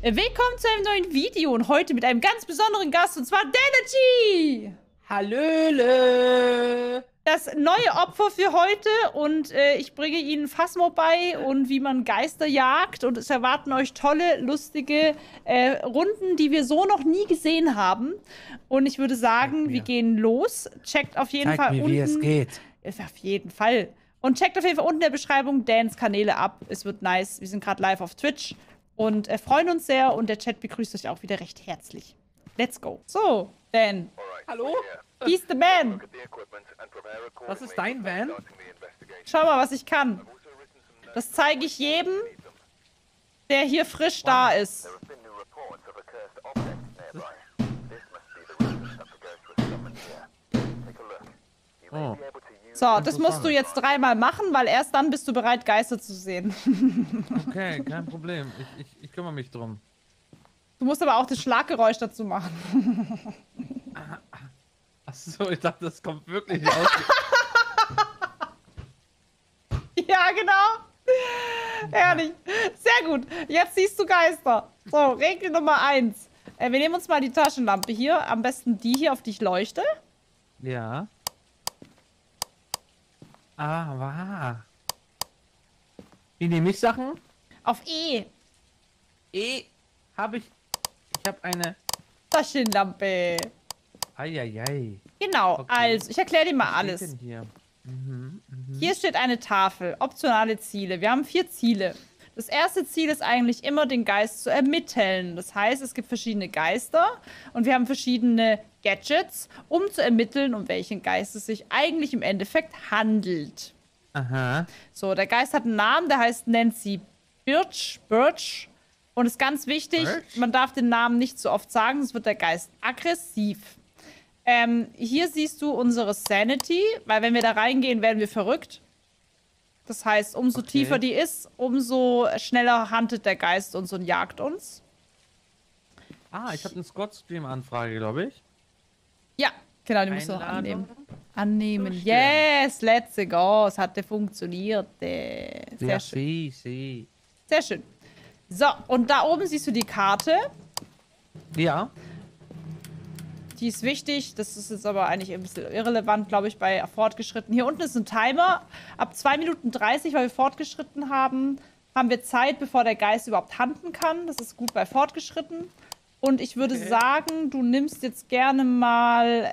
Willkommen zu einem neuen Video und heute mit einem ganz besonderen Gast, und zwar Danergy! Hallöle! Das neue Opfer für heute, und ich bringe Ihnen Phasmo bei und wie man Geister jagt, und es erwarten euch tolle, lustige Runden, die wir so noch nie gesehen haben. Und ich würde sagen, wir gehen los. Checkt auf jeden Fall unten, wie es geht. Auf jeden Fall. Und checkt auf jeden Fall unten in der Beschreibung Dans Kanäle ab. Es wird nice. Wir sind gerade live auf Twitch und freuen uns sehr, und der Chat begrüßt euch auch wieder recht herzlich. Let's go. So, Dan. Hallo? He's the man. Was ist dein Van? Schau mal, was ich kann. Das zeige ich jedem, der hier frisch da ist. Oh. So, das musst du jetzt 3-mal machen, weil erst dann bist du bereit, Geister zu sehen. Okay, kein Problem. Ich kümmere mich drum. Du musst aber auch das Schlaggeräusch dazu machen. Achso, ich dachte, das kommt wirklich aus. Ja, genau. Herrlich. Sehr gut. Jetzt siehst du Geister. So, Regel Nummer 1. Wir nehmen uns mal die Taschenlampe hier. Am besten die hier, auf die ich leuchte. Ja. Ah, wow. Wie nehme ich Sachen? Auf E. Habe ich. Ich habe eine. Taschenlampe. Eieiei. Genau, Okay. also, ich erkläre dir mal Was alles. steht denn hier? Hier steht eine Tafel, optionale Ziele. Wir haben 4 Ziele. Das erste Ziel ist eigentlich immer, den Geist zu ermitteln. Das heißt, es gibt verschiedene Geister und wir haben verschiedene Gadgets, um zu ermitteln, um welchen Geist es sich eigentlich im Endeffekt handelt. Aha. So, der Geist hat einen Namen, der heißt Nancy Birch. Und ist ganz wichtig, Birch? man darf den Namen nicht so oft sagen, sonst wird der Geist aggressiv. Hier siehst du unsere Sanity, weil wenn wir da reingehen, werden wir verrückt. Das heißt, umso tiefer die ist, umso schneller huntet der Geist uns und jagt uns. Ah, ich habe eine Scott-Stream-Anfrage, glaube ich. Ja, genau, die musst du noch Einladung? annehmen. Zustimmen. Yes, let's go. Es hatte funktioniert. Sehr schön. Sie. Sehr schön. So, und da oben siehst du die Karte. Ja. Die ist wichtig. Das ist jetzt aber eigentlich ein bisschen irrelevant, glaube ich, bei fortgeschritten. Hier unten ist ein Timer. Ab 2 Minuten 30, weil wir fortgeschritten haben, haben wir Zeit, bevor der Geist überhaupt hunten kann. Das ist gut bei fortgeschritten. Und ich würde sagen, du nimmst jetzt gerne mal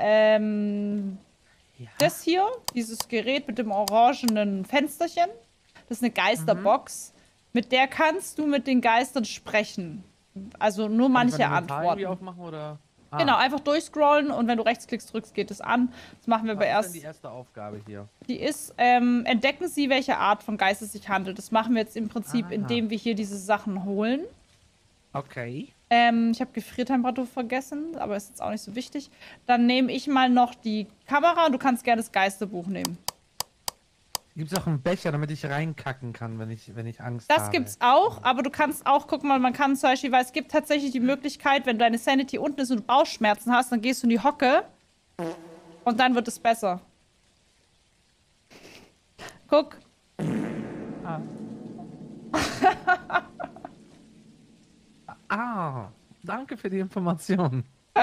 das hier, dieses Gerät mit dem orangenen Fensterchen. Das ist eine Geisterbox. Mit der kannst du mit den Geistern sprechen. Also nur manche Antworten. Aufmachen, oder? Ah. Genau, einfach durchscrollen, und wenn du rechtsklicks drückst, geht es an. Das machen wir aber erst. Das ist die erste Aufgabe hier. Die ist, entdecken Sie, welche Art von Geist es sich handelt. Das machen wir jetzt im Prinzip, indem wir hier diese Sachen holen. Okay. Ich habe Gefriertemperatur vergessen, aber ist jetzt auch nicht so wichtig. Dann nehme ich mal noch die Kamera, und du kannst gerne das Geisterbuch nehmen. Gibt es auch einen Becher, damit ich reinkacken kann, wenn ich Angst habe? Das gibt's auch, aber du kannst auch, guck mal, man kann zum Beispiel, weil es gibt tatsächlich die Möglichkeit, wenn deine Sanity unten ist und du Bauchschmerzen hast, dann gehst du in die Hocke und dann wird es besser. Guck. Danke für die Information.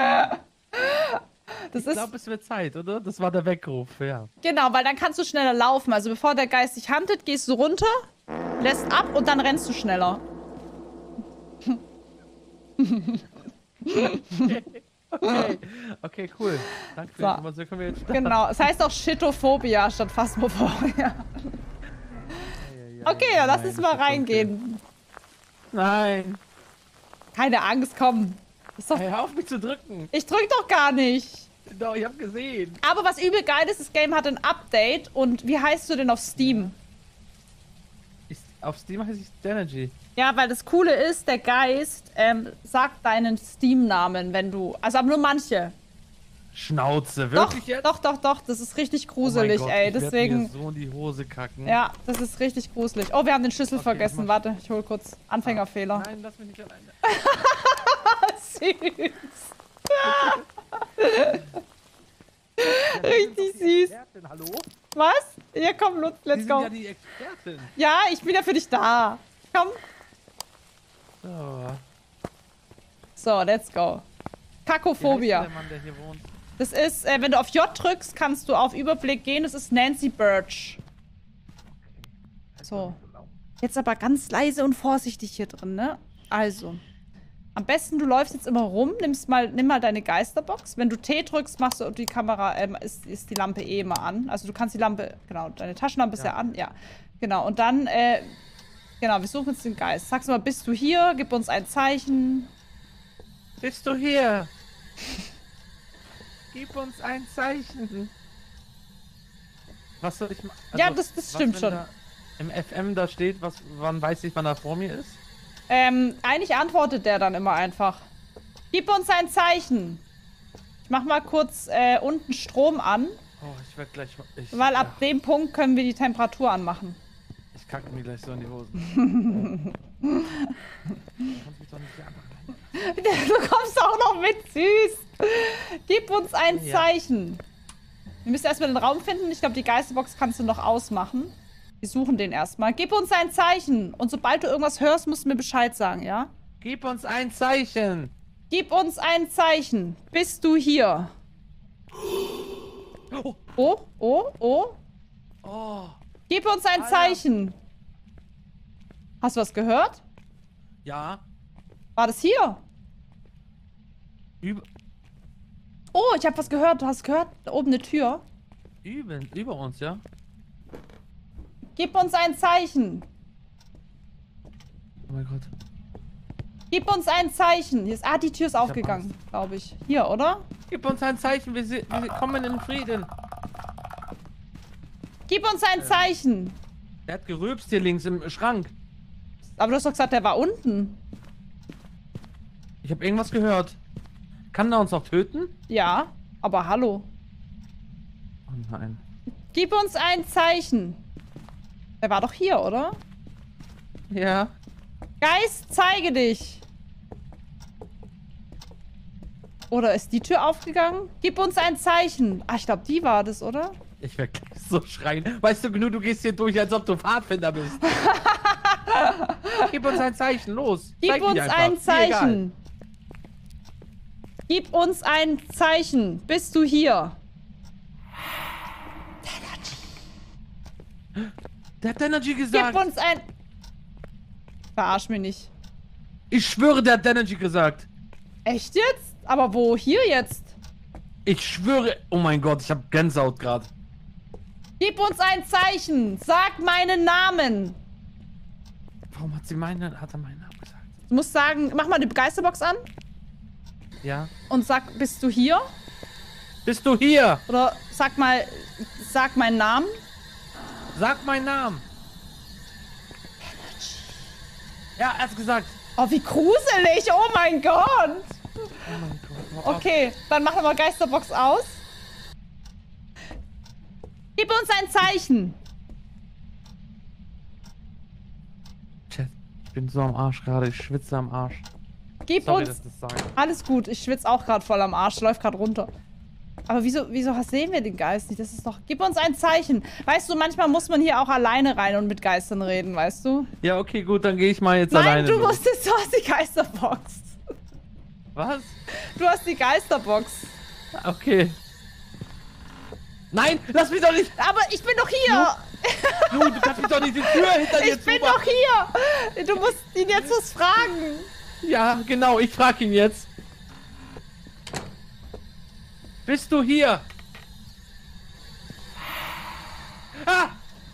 Ich glaube, es wird Zeit, oder? Das war der Weckruf, ja. Genau, weil dann kannst du schneller laufen. Also bevor der Geist dich huntet, gehst du runter, lässt ab und dann rennst du schneller. Okay, cool. Danke für die Information. Können wir jetzt starten? Genau, es heißt auch Shitophobia statt Phasmophobia. Okay, dann lass uns mal reingehen. Nein. Keine Angst, komm. Ist doch... Hör auf, mich zu drücken. Ich drück doch gar nicht. Doch, ich hab gesehen. Aber was übel geil ist, das Game hat ein Update. Und wie heißt du denn auf Steam? Auf Steam heiße ich Danergy. Ja, weil das Coole ist, der Geist sagt deinen Steam-Namen, wenn du... Also aber nur manche. Schnauze, wirklich jetzt? Doch. Das ist richtig gruselig, oh mein Gott, ey. ich werd Deswegen... mir so in die Hose kacken. Ja, das ist richtig gruselig. Oh, wir haben den Schlüssel vergessen. Warte, ich hol kurz. Anfängerfehler. Nein, lass mich nicht alleine. Süß. Richtig süß. Hallo? Was? Ja, komm, Lutz, let's Sie go. sind ja die Expertin. Ja, ich bin ja für dich da. Komm. So. So, let's go. Kakophobia. Der Mann, der hier wohnt? Das ist, wenn du auf J drückst, kannst du auf Überblick gehen. Das ist Nancy Birch. So. Jetzt aber ganz leise und vorsichtig hier drin, ne? Also. Am besten, du läufst jetzt immer rum, nimm mal deine Geisterbox. Wenn du T drückst, machst du die Kamera, ist die Lampe eh immer an. Also du kannst die Lampe, genau, deine Taschenlampe ist ja an, ja. Genau, und dann, genau, wir suchen jetzt den Geist. Sagst du mal, bist du hier? Gib uns ein Zeichen. Bist du hier? Gib uns ein Zeichen. Was soll ich machen? Also, ja, das stimmt schon. Im FM da steht, wann weiß ich, wann er vor mir ist? Eigentlich antwortet der dann immer einfach. Gib uns ein Zeichen. Ich mach mal kurz unten Strom an. Oh, ich werde gleich... Weil ab dem Punkt können wir die Temperatur anmachen. Ich kacke mir gleich so in die Hosen. Du kannst mich doch nicht hier anmachen. Du kommst auch noch mit, süß. Gib uns ein Zeichen. Wir müssen erstmal den Raum finden. Ich glaube, die Geisterbox kannst du noch ausmachen. Wir suchen den erstmal. Gib uns ein Zeichen. Und sobald du irgendwas hörst, musst du mir Bescheid sagen, ja? Gib uns ein Zeichen. Gib uns ein Zeichen. Bist du hier? Oh, oh, oh. Oh. Gib uns ein Zeichen. Hast du was gehört? Ja. War das hier? Oh, ich habe was gehört. Du hast gehört? Da oben eine Tür. Über uns, ja? Gib uns ein Zeichen. Oh mein Gott. Gib uns ein Zeichen. Hier ist, die Tür ist aufgegangen, glaube ich. Hier, oder? Gib uns ein Zeichen, wir kommen in Frieden. Gib uns ein Zeichen. Der hat gerülpst hier links im Schrank. Aber du hast doch gesagt, der war unten. Ich habe irgendwas gehört. Kann er uns auch töten? Ja, aber hallo. Oh nein. Gib uns ein Zeichen. Der war doch hier, oder? Ja. Geist, zeige dich. Oder ist die Tür aufgegangen? Gib uns ein Zeichen. Ah, ich glaube, die war das, oder? Ich werde gleich so schreien. Weißt du, du gehst hier durch, als ob du Pfadfinder bist. Gib uns ein Zeichen, los. Gib uns ein Zeichen. Gib uns ein Zeichen. Bist du hier? Der hat Energy gesagt. Gib uns ein... Verarsch mich nicht. Ich schwöre, der hat Energy gesagt. Echt jetzt? Aber wo? Hier jetzt? Ich schwöre... Oh mein Gott, ich habe Gänsehaut gerade. Gib uns ein Zeichen. Sag meinen Namen. Warum hat er meinen Namen gesagt? Du musst sagen, mach mal die Geisterbox an. Ja. Und sag, bist du hier? Bist du hier? Oder sag mal, sag meinen Namen. Sag meinen Namen. Ja, er hat's gesagt. Oh, wie gruselig. Oh mein Gott. Oh mein Gott. Okay, dann machen wir mal Geisterbox aus. Gib uns ein Zeichen. Chat, ich bin so am Arsch gerade. Ich schwitze am Arsch. Gib Sorry, uns... dass ich das sage. Alles gut, ich schwitze auch gerade voll am Arsch. Läuft gerade runter. Aber wieso sehen wir den Geist nicht? Das ist doch... Gib uns ein Zeichen. Weißt du, manchmal muss man hier auch alleine rein und mit Geistern reden, weißt du? Ja, okay, gut, dann gehe ich mal jetzt Nein, alleine. du hast die Geisterbox. Was? Du hast die Geisterbox. Okay. Nein, lass mich doch nicht! Aber ich bin doch hier. Du kannst mich doch nicht die Tür hinter dir Ich bin doch hier. Du musst ihn jetzt was fragen. Ja, genau, ich frag ihn jetzt. Bist du hier? Ah!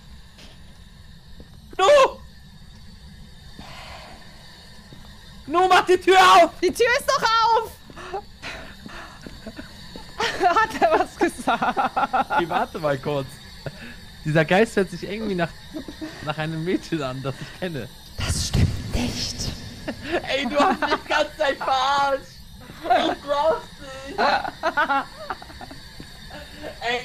Gnu, mach die Tür auf! Die Tür ist doch auf. Hat er was gesagt? Okay, warte mal kurz. Dieser Geist hört sich irgendwie nach einem Mädchen an, das ich kenne. Das stimmt nicht. Ey, du hast mich ganz Zeit verarscht! Ich brauch's nicht! Ey!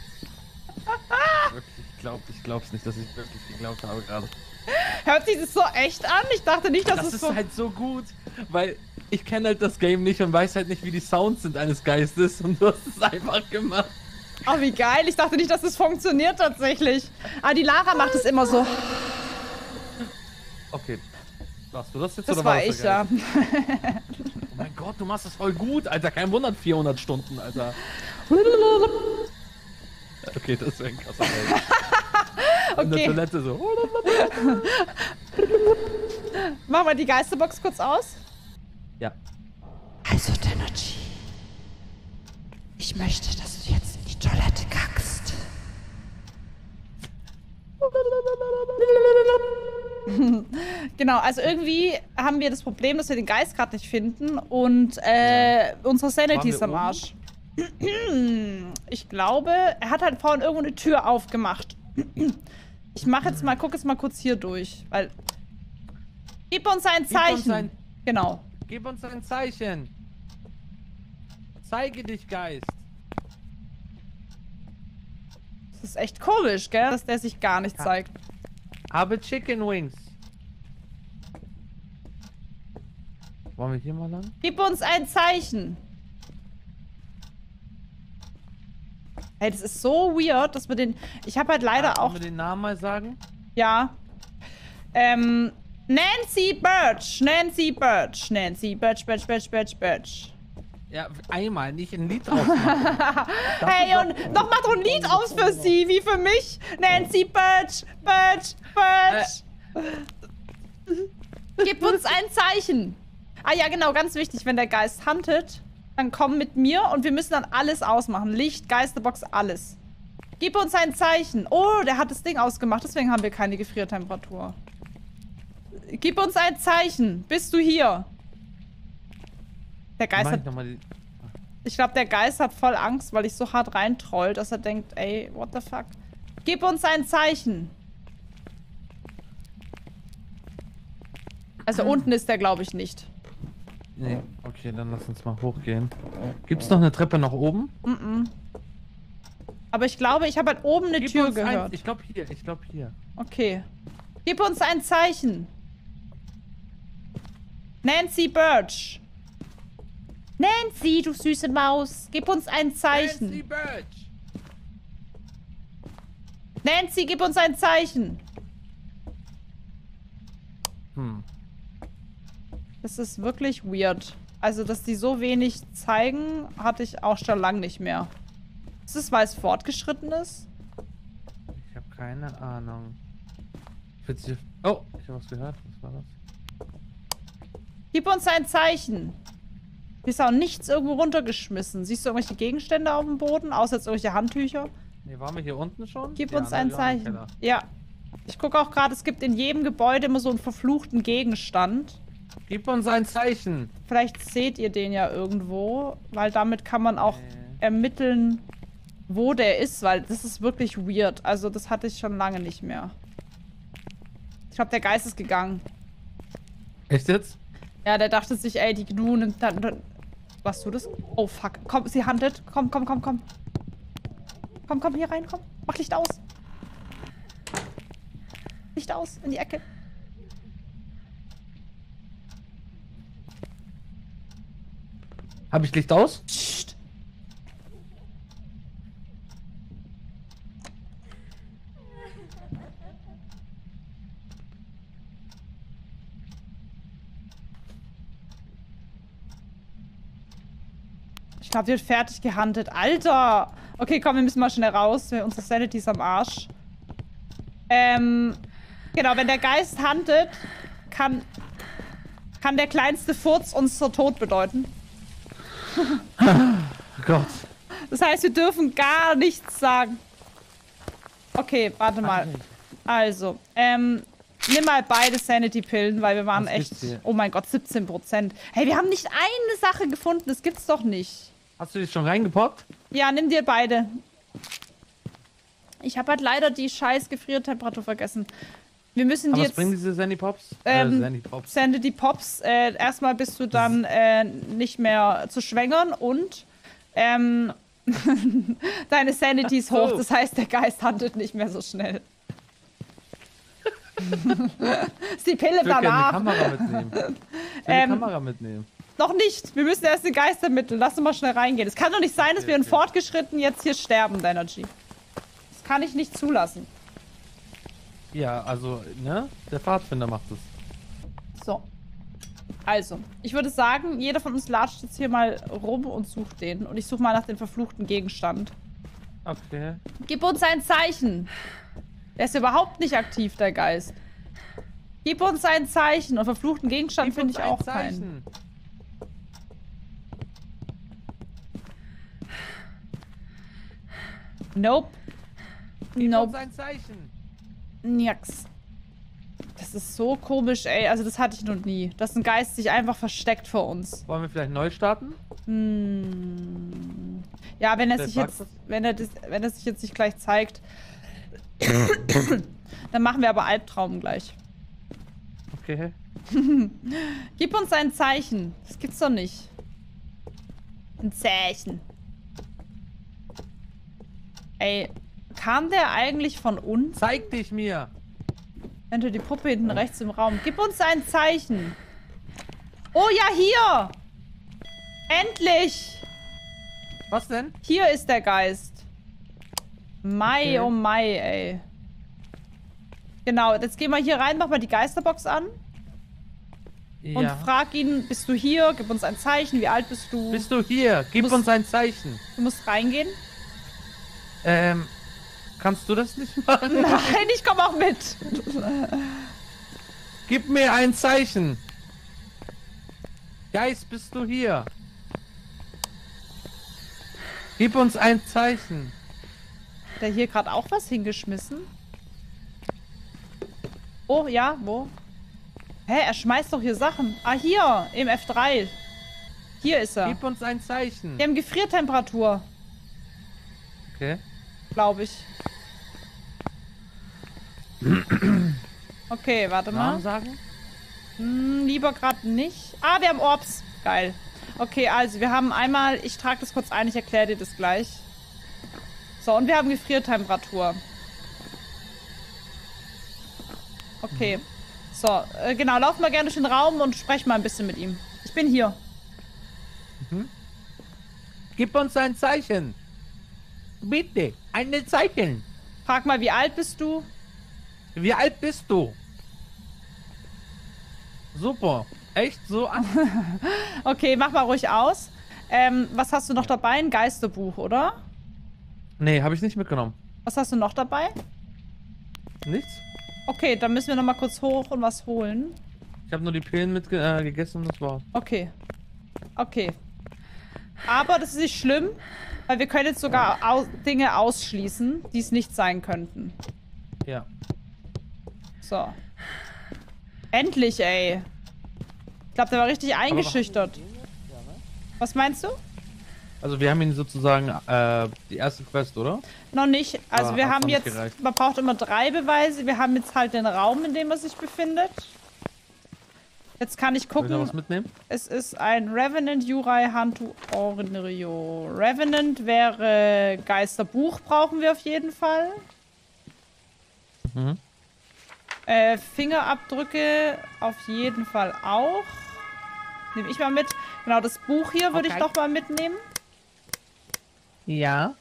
Wirklich, ich glaub's nicht, dass ich wirklich geglaubt habe gerade. Hört sich das so echt an? Ich dachte nicht, dass Das es ist so... halt so gut, weil ich kenne halt das Game nicht und weiß halt nicht, wie die Sounds sind eines Geistes und du hast es einfach gemacht. Oh, wie geil. Ich dachte nicht, dass es funktioniert tatsächlich. Aber die Lara macht es immer so. Okay. Warst du das jetzt Das oder war das ich, der ja. Geist? Oh Mein Gott, du machst das voll gut, Alter. Kein Wunder, 400 Stunden, Alter. Okay, das wäre ein krasser Welt. In der Toilette so. Machen wir die Geisterbox kurz aus. Ja. Also, Denergy. Ich möchte, dass du jetzt in die Toilette kackst. Genau, also irgendwie haben wir das Problem, dass wir den Geist gerade nicht finden und unsere Sanity ist am Arsch. Ich glaube, er hat halt vorhin irgendwo eine Tür aufgemacht. Ich mache jetzt mal, guck jetzt mal kurz hier durch, weil... Gib uns ein Zeichen. Genau. Gib uns ein Zeichen. Zeige dich, Geist. Das ist echt komisch, gell, dass der sich gar nicht zeigt. Habe Chicken Wings. Wollen wir hier mal lang? Gib uns ein Zeichen. Hey, das ist so weird, dass wir den... Ich habe halt leider auch... Wollen wir den Namen mal sagen? Ja. Nancy Birch. Nancy Birch. Nancy Birch, Birch, Birch, Birch, Birch. Ja, einmal, nicht ein Lied draus machen. Hey, und noch mal so ein Lied aus für sie, wie für mich. Nancy Birch, Birch, Birch. Gib uns ein Zeichen. Ah ja, genau, ganz wichtig, wenn der Geist huntet, dann komm mit mir und wir müssen dann alles ausmachen. Licht, Geisterbox, alles. Gib uns ein Zeichen. Oh, der hat das Ding ausgemacht, deswegen haben wir keine Gefriertemperatur. Gib uns ein Zeichen. Bist du hier? Der Geist hat... Ich glaube, der Geist hat voll Angst, weil ich so hart reintroll, dass er denkt, ey, what the fuck? Gib uns ein Zeichen. Also unten ist der, glaube ich, nicht. Nee, okay, dann lass uns mal hochgehen. Gibt's noch eine Treppe nach oben? Aber ich glaube, ich habe halt oben eine Tür gehört. Ich glaube hier. Okay. Gib uns ein Zeichen. Nancy Birch. Nancy, du süße Maus. Gib uns ein Zeichen. Nancy Birch. Nancy, gib uns ein Zeichen. Das ist wirklich weird. Also, dass die so wenig zeigen, hatte ich auch schon lange nicht mehr. Ist es, weil es fortgeschritten ist? Ich habe keine Ahnung. Oh, ich habe was gehört. Was war das? Gib uns ein Zeichen. Hier ist auch nichts irgendwo runtergeschmissen. Siehst du irgendwelche Gegenstände auf dem Boden, außer jetzt irgendwelche Handtücher? Ne, waren wir hier unten schon? Gib uns ein Zeichen. Ja. Ich gucke auch gerade, es gibt in jedem Gebäude immer so einen verfluchten Gegenstand. Gib uns ein Zeichen. Vielleicht seht ihr den ja irgendwo, weil damit kann man auch ermitteln, wo der ist, weil das ist wirklich weird. Also das hatte ich schon lange nicht mehr. Ich glaube, der Geist ist gegangen. Echt jetzt? Ja, der dachte sich, ey, die Gnu nimmt dann... Was, du das? Oh, fuck. Komm, sie handelt. Komm, komm, komm, komm. Komm, komm, hier rein, komm. Mach Licht aus. Licht aus, in die Ecke. Habe ich Licht aus? Psst. Ich glaube, die wird fertig gehandelt. Alter! Okay, komm, wir müssen mal schnell raus. Unsere Sanity ist am Arsch. Genau, wenn der Geist handelt, kann der kleinste Furz unseren Tod bedeuten. Oh Gott. Das heißt, wir dürfen gar nichts sagen. Okay, warte mal. Also, nimm mal beide Sanity-Pillen, weil wir waren echt... Oh mein Gott, 17%. Hey, wir haben nicht eine Sache gefunden. Das gibt's doch nicht. Hast du die schon reingepoppt? Ja, nimm dir beide. Ich habe halt leider die scheiß Gefriertemperatur vergessen. Wir müssen die Was jetzt... bringen diese Sandy-Pops? Sandy-Pops. Erstmal bist du dann nicht mehr zu schwängern und deine Sanity ist hoch. Das heißt, der Geist handelt nicht mehr so schnell. Ist die Pille danach. Ich will eine Kamera mitnehmen. Eine Kamera mitnehmen. Noch nicht. Wir müssen erst den Geist ermitteln. Lass uns mal schnell reingehen. Es kann doch nicht sein, dass wir in Fortgeschritten jetzt hier sterben, Denergy. Das kann ich nicht zulassen. Ja, also, ne? Der Pfadfinder macht es. So. Also, ich würde sagen, jeder von uns latscht jetzt hier mal rum und sucht den. Und ich suche mal nach dem verfluchten Gegenstand. Okay. Gib uns ein Zeichen. Der ist überhaupt nicht aktiv, der Geist. Gib uns ein Zeichen. Und verfluchten Gegenstand finde ich auch keinen. Nope. Gib Nope. uns ein Zeichen. Nix. Das ist so komisch, ey. Also das hatte ich noch nie. Dass ein Geist sich einfach versteckt vor uns. Wollen wir vielleicht neu starten? Hm. Ja, wenn er sich jetzt, wenn er sich jetzt nicht gleich zeigt, dann machen wir aber Albtraum gleich. Okay. Gib uns ein Zeichen. Das gibt's doch nicht. Ein Zeichen. Ey, kam der eigentlich von uns? Zeig dich mir. Wenn du die Puppe hinten rechts im Raum. Gib uns ein Zeichen. Oh ja, hier. Endlich. Was denn? Hier ist der Geist. Mai, Okay. oh Mai, ey. Genau, jetzt gehen wir hier rein, mach mal die Geisterbox an. Und Ja. frag ihn, bist du hier? Gib uns ein Zeichen. Wie alt bist du? Bist du hier? Gib musst- uns ein Zeichen. Du musst reingehen. Kannst du das nicht machen? Nein, ich komme auch mit. Gib mir ein Zeichen. Geist, bist du hier? Gib uns ein Zeichen. Hat der hier gerade auch was hingeschmissen? Oh, ja, wo? Hä, er schmeißt doch hier Sachen. Ah, hier, im F3. Hier ist er. Gib uns ein Zeichen. Wir haben Gefriertemperatur, Okay. glaube ich. Okay, warte mal. Namen sagen? Lieber gerade nicht. Ah, wir haben Orbs. Geil. Okay, also wir haben einmal, ich trage das kurz ein, ich erkläre dir das gleich. So, und wir haben Gefriertemperatur. Okay. So, genau, lauf mal gerne durch den Raum und sprech mal ein bisschen mit ihm. Ich bin hier. Gib uns ein Zeichen. Bitte, ein Zeichen. Frag mal, wie alt bist du? Wie alt bist du? Super. Echt so an? Okay, mach mal ruhig aus. Was hast du noch dabei? Ein Geisterbuch, oder? Nee, habe ich nicht mitgenommen. Was hast du noch dabei? Nichts? Okay, dann müssen wir noch mal kurz hoch und was holen. Ich habe nur die Pillen gegessen und das war's. Okay. Okay. Aber das ist nicht schlimm, weil wir können jetzt sogar Dinge ausschließen, die es nicht sein könnten. Ja. So. Endlich, ey. Ich glaube, der war richtig eingeschüchtert. Was meinst du? Also wir haben ihn sozusagen die erste Quest, oder? Noch nicht. Also Ah, wir hat's haben noch nicht jetzt, gereicht. man braucht immer 3 Beweise. Wir haben jetzt halt den Raum, in dem er sich befindet. Jetzt kann ich Soll ich noch gucken. was mitnehmen? Es ist ein Revenant Jurai Hantu Ornrio. Revenant wäre Geisterbuch, brauchen wir auf jeden Fall. Mhm. Fingerabdrücke auf jeden Fall auch. Nehme ich mal mit. Genau, das Buch hier würde ich Okay. doch mal mitnehmen. Ja.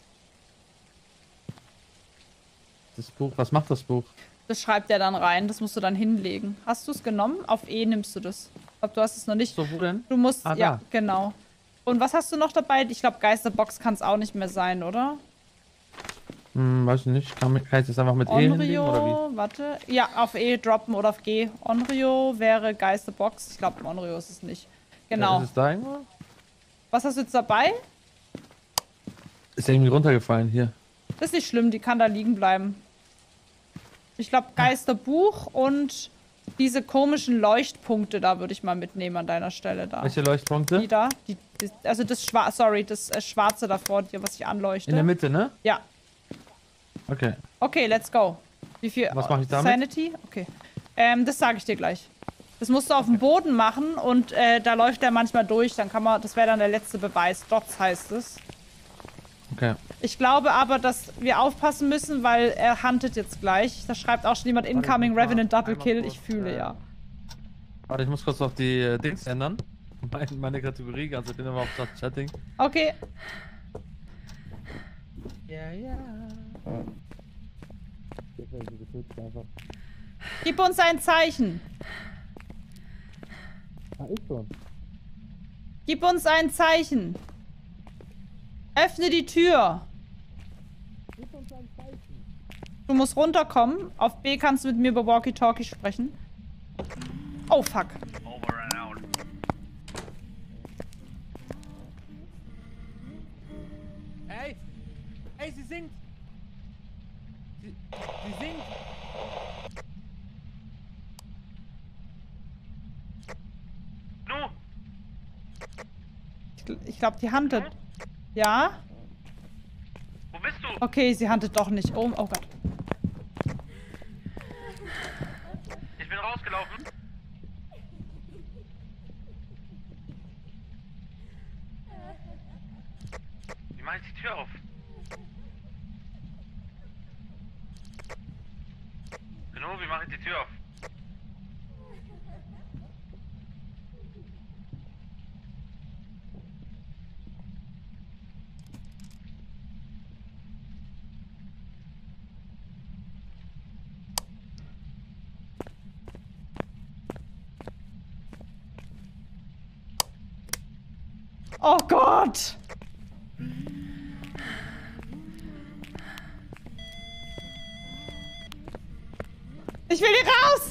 Das Buch, was macht das Buch? Das schreibt er dann rein. Das musst du dann hinlegen. Hast du es genommen? Auf E nimmst du das. Ich glaube, du hast es noch nicht. So, wo denn? Du musst, Ah, ja, da. genau. Und was hast du noch dabei? Ich glaube, Geisterbox kann es auch nicht mehr sein, oder? Weiß ich nicht. Kann ich das einfach mit E hinlegen oder wie? Onryo, warte. Ja, auf E droppen oder auf G. Onryo wäre Geisterbox. Ich glaube, Onryo ist es nicht. Genau. Ist es da irgendwo? Was hast du jetzt dabei? Ist irgendwie runtergefallen hier. Das ist nicht schlimm, die kann da liegen bleiben. Ich glaube, Geisterbuch und diese komischen Leuchtpunkte da würde ich mal mitnehmen an deiner Stelle da. Welche Leuchtpunkte? Die da? Also das das Schwarze davor, was ich anleuchte. In der Mitte, ne? Ja. Okay. Okay, let's go. Wie viel? Was mache ich damit? Sanity? Okay. Das sage ich dir gleich. Das musst du auf dem Boden machen und da läuft der manchmal durch. Dann kann man, das wäre dann der letzte Beweis. Dots heißt es. Okay. Ich glaube aber, dass wir aufpassen müssen, weil er huntet jetzt gleich. Da schreibt auch schon jemand Incoming Revenant Double Kill. Ich fühle ja. Warte, ich muss kurz auf die Dings ändern. Meine Kategorie, ganz ich bin immer auf das Chatting. Okay. Ja, ja. Gib uns ein Zeichen. Ja, ist schon. Gib uns ein Zeichen. Öffne die Tür. Gib uns ein Zeichen. Du musst runterkommen. Auf B kannst du mit mir über Walkie-Talkie sprechen. Oh, fuck. Over and out. Ey! Ey, sie singt! Sie singt! Nu! Ich glaube, die handelt. Ja? Wo bist du? Okay, sie handelt doch nicht. Oh, oh Gott. Ich bin rausgelaufen. Wie mache ich die Tür auf? Genau, wie mache ich die Tür auf? Oh Gott! Ich will hier raus!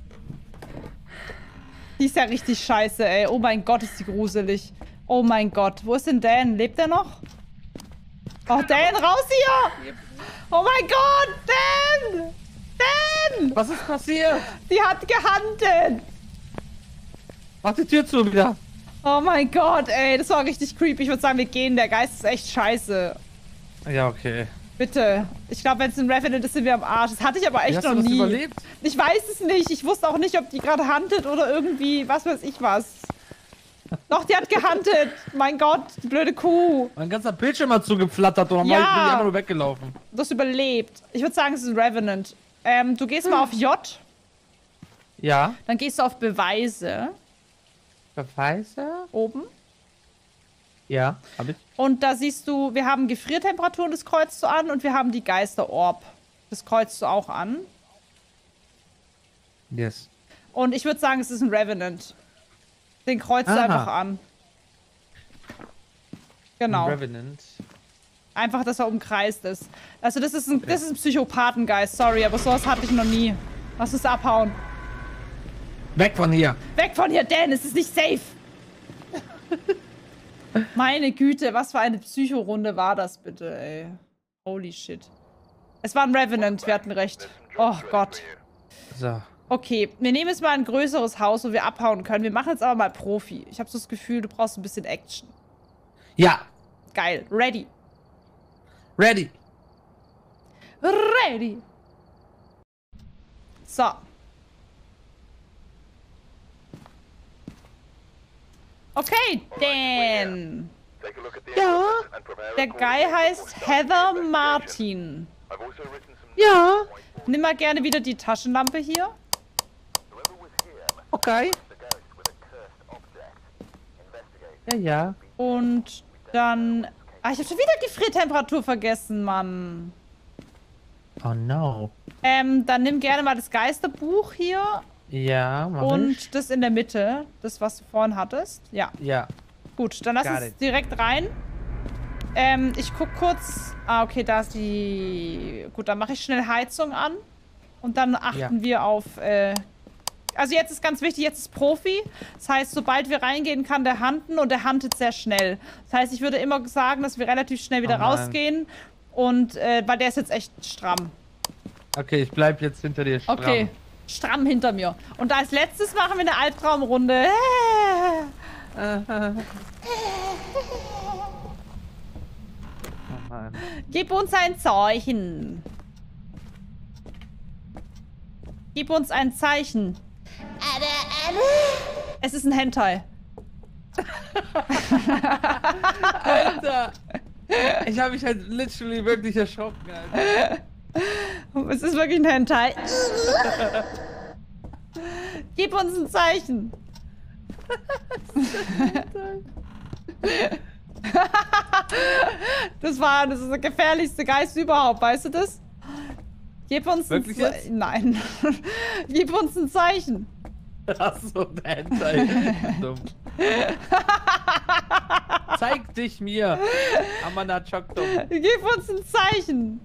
Die ist ja richtig scheiße, ey. Oh mein Gott, ist die gruselig. Oh mein Gott. Wo ist denn Dan? Lebt er noch? Oh, Dan, raus hier! Oh mein Gott, Dan! Dan! Was ist passiert? Die hat gehandelt! Mach die Tür zu wieder. Oh mein Gott, ey. Das war richtig creepy. Ich würde sagen, wir gehen. Der Geist ist echt scheiße. Ja, okay. Bitte. Ich glaube, wenn es ein Revenant ist, sind wir am Arsch. Das hatte ich aber Wie echt hast noch du das nie. überlebt? Ich weiß es nicht. Ich wusste auch nicht, ob die gerade handelt oder irgendwie, was weiß ich was. Doch, die hat gehandelt. Mein Gott, die blöde Kuh. Mein ganzer Bildschirm hat zugeflattert und Ja. bin ich einfach nur weggelaufen. Du hast überlebt. Ich würde sagen, es ist ein Revenant. Du gehst mal auf J, Ja. dann gehst du auf Beweise Beweise? oben. Ja, hab ich. Und da siehst du, wir haben Gefriertemperaturen, das kreuzt du an, und wir haben die Geisterorb. Das kreuzt du auch an. Yes. Und ich würde sagen, es ist ein Revenant. Den kreuzt du Aha. einfach an. Genau. Revenant. Einfach, dass er umkreist ist. Also das ist ein Psychopathengeist, sorry, aber sowas hatte ich noch nie. Lass uns abhauen. Weg von hier. Weg von hier, Dan, es ist nicht safe. Meine Güte, was für eine Psychorunde war das bitte, ey. Holy shit. Es war ein Revenant, wir hatten recht. Oh Gott. So. Okay, wir nehmen jetzt mal ein größeres Haus, wo wir abhauen können. Wir machen jetzt aber mal Profi. Ich habe so das Gefühl, du brauchst ein bisschen Action. Ja. Geil, ready. Ready. Ready. So. Okay, Dan. Ja. Der Guy heißt Heather Martin. Ja. Nimm mal gerne wieder die Taschenlampe hier. Okay. Ja, ja. Und dann... Ah, ich habe schon wieder Gefriertemperatur vergessen, Mann. Oh no. Dann nimm gerne mal das Geisterbuch hier. Ja, mach Und ich. das in der Mitte. Das, was du vorhin hattest. Ja. Ja. Gut, dann lass Got uns it. direkt rein. Ich guck kurz. Ah, okay, da ist die... Gut, dann mache ich schnell Heizung an. Und dann achten wir auf... Also jetzt ist ganz wichtig, jetzt ist Profi. Das heißt, sobald wir reingehen, kann der handen, und der handelt sehr schnell. Das heißt, ich würde immer sagen, dass wir relativ schnell wieder Oh nein. rausgehen. Und, weil der ist jetzt echt stramm. Okay, ich bleib jetzt hinter dir stramm. Okay, stramm hinter mir. Und als letztes machen wir eine Albtraumrunde. Oh Mann. Gib uns ein Zeichen. Gib uns ein Zeichen. Es ist ein Hentai. Alter! Ich habe mich halt literally wirklich erschrocken, Alter. Es ist wirklich ein Hentai. Gib uns ein Zeichen. Das ist der gefährlichste Geist überhaupt, weißt du das? Gib uns Wirklich ein jetzt? Nein. Gib uns ein Zeichen. Achso, der Hentai. Dumm. Zeig dich mir, Amanda Chokdom. Gib uns ein Zeichen.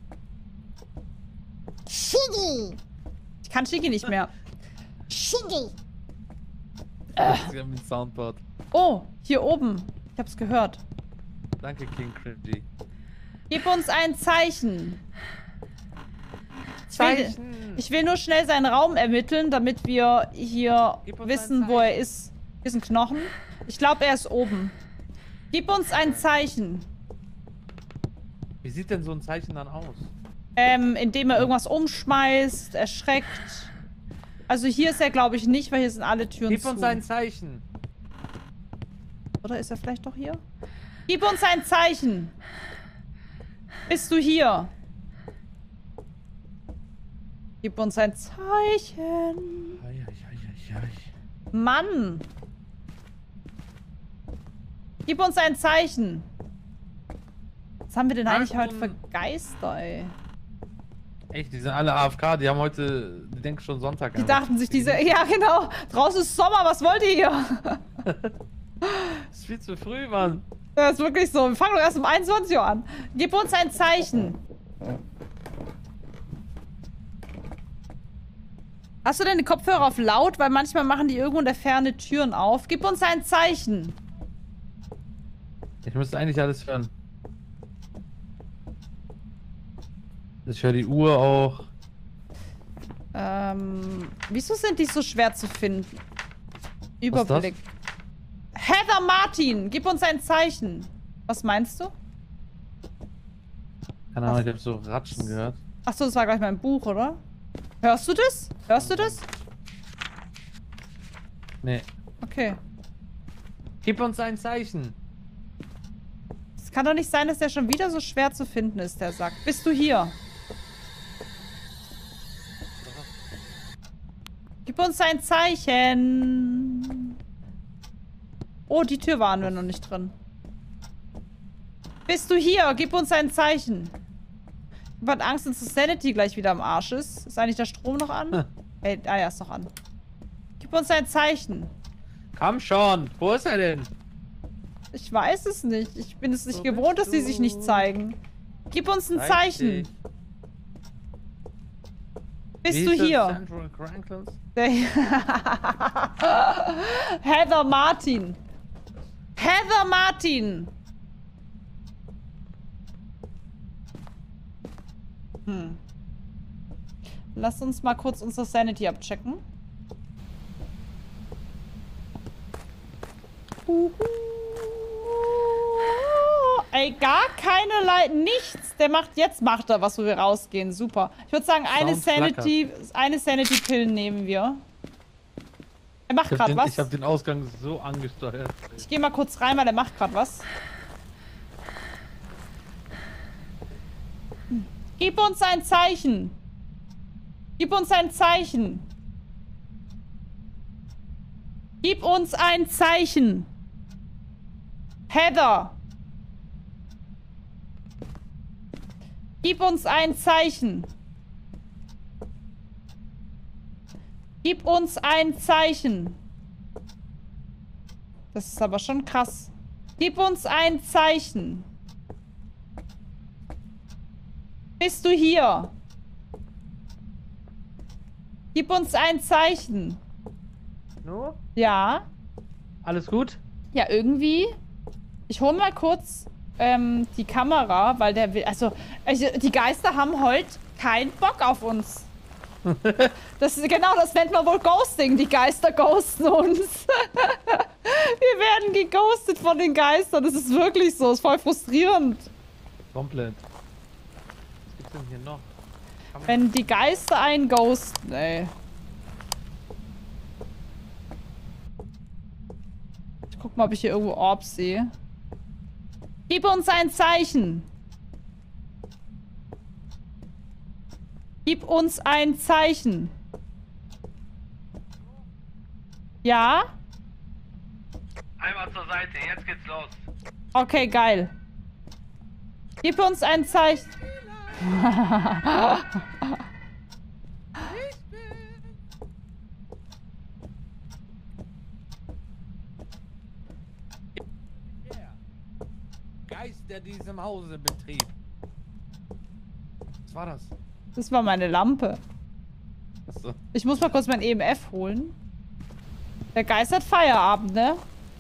Shiggy! Ich kann Shiki nicht mehr. Shiggy! Sie haben den Soundboard. Oh, hier oben. Ich hab's gehört. Danke, King Cringy. Gib uns ein Zeichen. Zeichen! Ich will nur schnell seinen Raum ermitteln, damit wir hier Gib uns wissen, ein wo er ist. Hier ist ein Knochen. Ich glaube, er ist oben. Gib uns ein Zeichen. Wie sieht denn so ein Zeichen dann aus? Indem er irgendwas umschmeißt, erschreckt. Also hier ist er, glaube ich, nicht, weil hier sind alle Türen Gib zu. uns ein Zeichen. Oder ist er vielleicht doch hier? Gib uns ein Zeichen. Bist du hier? Gib uns ein Zeichen. Mann. Gib uns ein Zeichen. Was haben wir denn eigentlich heute für Geister, ey? Echt, die sind alle AFK, die haben heute, die denken schon Sonntag. Die dachten sich diese, ja genau, draußen ist Sommer, was wollt ihr hier? Das ist viel zu früh, Mann. Das ist wirklich so, wir fangen doch erst um 21 Uhr an. Gib uns ein Zeichen. Hast du denn die Kopfhörer auf laut? Weil manchmal machen die irgendwo in der Ferne Türen auf. Gib uns ein Zeichen. Ich müsste eigentlich alles hören. Ich höre die Uhr auch. Wieso sind die so schwer zu finden? Überblick. Heather Martin, gib uns ein Zeichen. Was meinst du? Keine Ahnung, ich habe so Ratschen gehört. Achso, das war gleich mein Buch, oder? Hörst du das? Hörst du das? Nee. Okay. Gib uns ein Zeichen. Es kann doch nicht sein, dass der schon wieder so schwer zu finden ist, der Sack. Bist du hier? Gib uns ein Zeichen. Oh, die Tür waren wir noch nicht drin. Bist du hier? Gib uns ein Zeichen. Ich hab Angst, dass das Sanity gleich wieder am Arsch ist. Ist eigentlich der Strom noch an? Hey, ja, ist noch an. Gib uns ein Zeichen. Komm schon. Wo ist er denn? Ich weiß es nicht. Ich bin es nicht Wo gewohnt, dass bist sie sich du? nicht zeigen. Gib uns ein Zeig Zeichen. dich. Bist Wie du hieß das? hier? Central Cranklins? Heather Martin. Heather Martin. Lass uns mal kurz unsere Sanity abchecken. Ey, gar keinerlei, nichts. Der macht, jetzt macht er was, wo wir rausgehen. Super. Ich würde sagen, eine Sanity-Pillen nehmen wir. Er macht gerade was. Ich habe den Ausgang so angesteuert. Ich gehe mal kurz rein, weil er macht gerade was. Gib uns ein Zeichen. Gib uns ein Zeichen. Gib uns ein Zeichen. Heather. Gib uns ein Zeichen. Gib uns ein Zeichen. Das ist aber schon krass. Gib uns ein Zeichen. Bist du hier? Gib uns ein Zeichen. No? Ja. Alles gut? Ja, irgendwie. Ich hole mal kurz die Kamera, weil der will. Also, die Geister haben heute keinen Bock auf uns. Das ist genau, das nennt man wohl Ghosting. Die Geister ghosten uns. Wir werden geghostet von den Geistern. Das ist wirklich so. Das ist voll frustrierend. Komplett. Was gibt's denn hier noch? Wenn die Geister einen ghosten, ey. Ich guck mal, ob ich hier irgendwo Orbs sehe. Gib uns ein Zeichen. Gib uns ein Zeichen. Ja? Einmal zur Seite, jetzt geht's los. Okay, geil. Gib uns ein Zeichen. Geist, der diesem Hause betrieb. Was war das? Das war meine Lampe. Achso. Ich muss mal kurz mein EMF holen. Der Geist hat Feierabend, ne?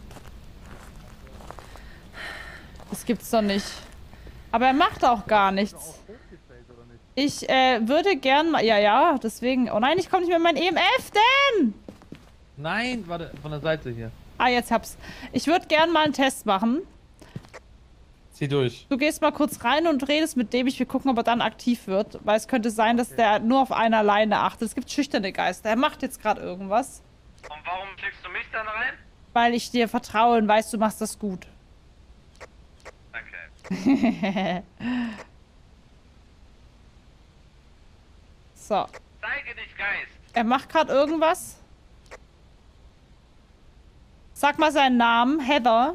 Das gibt's doch nicht. Aber er macht auch gar nichts. Ich würde gern mal... Ja, deswegen... Oh nein, ich komme nicht mehr in mein EMF, denn... Nein, warte, von der Seite hier. Ah, jetzt hab's. Ich würde gern mal einen Test machen. Zieh durch. Du gehst mal kurz rein und redest mit dem. Ich will gucken, ob er dann aktiv wird. Weil es könnte sein, dass der nur auf einer Leine achtet. Es gibt schüchterne Geister. Er macht jetzt gerade irgendwas. Und warum schickst du mich dann rein? Weil ich dir vertraue und weiß, du machst das gut. Danke. So. Zeige dich, Geist. Er macht gerade irgendwas. Sag mal seinen Namen. Heather.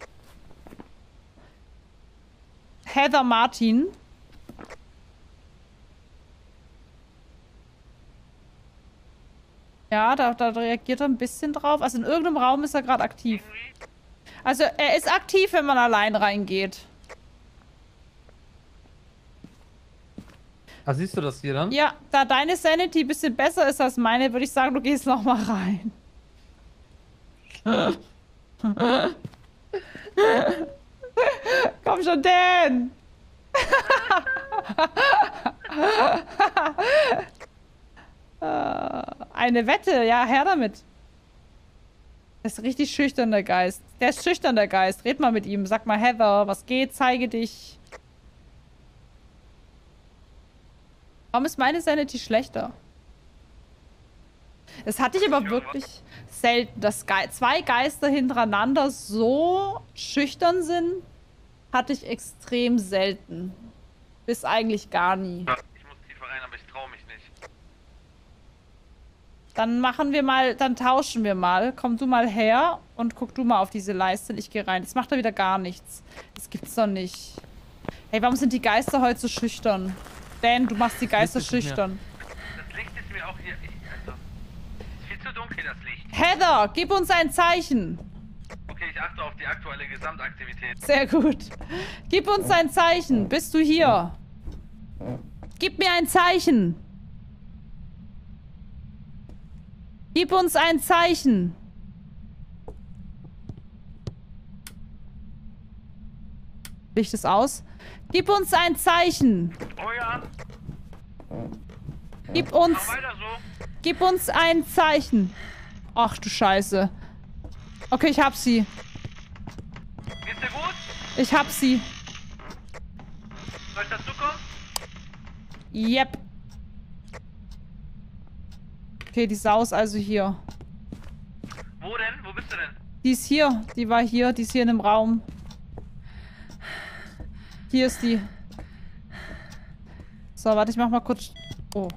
Heather Martin. Ja, da reagiert er ein bisschen drauf. Also in irgendeinem Raum ist er gerade aktiv. Irgendwie? Also er ist aktiv, wenn man allein reingeht. Ah, siehst du das hier dann? Ja, da deine Sanity ein bisschen besser ist als meine, würde ich sagen, du gehst noch mal rein. Komm schon, Dan! Eine Wette, ja, her damit. Das ist richtig schüchtern, der Geist. Der ist schüchtern, der Geist. Red mal mit ihm. Sag mal, Heather, was geht? Zeige dich. Warum ist meine Sanity schlechter? Das hatte ich aber wirklich selten, dass zwei Geister hintereinander so schüchtern sind, hatte ich extrem selten. Bis eigentlich gar nie. Ich muss tiefer rein, aber ich traue mich nicht. Dann machen wir mal, dann tauschen wir mal. Komm du mal her und guck du mal auf diese Leiste und ich gehe rein. Jetzt macht er wieder gar nichts. Das gibt's doch nicht. Hey, warum sind die Geister heute so schüchtern? Dan, du machst die Geister schüchtern. Das Licht ist mir auch hier... Also, ist viel zu dunkel, das Licht. Heather, gib uns ein Zeichen. Okay, ich achte auf die aktuelle Gesamtaktivität. Sehr gut. Gib uns ein Zeichen. Bist du hier? Gib mir ein Zeichen. Gib uns ein Zeichen. Licht ist aus. Gib uns ein Zeichen. Oh ja, Gib uns, mach weiter so. gib uns ein Zeichen. Ach du Scheiße. Okay, ich hab sie. Geht's dir gut? Ich hab sie. Soll ich dazukommen? Yep. Okay, die Sau ist also hier. Wo denn? Wo bist du denn? Die ist hier. Die war hier. Die ist hier in dem Raum. Hier ist die. So, warte, ich mach mal kurz... Oh.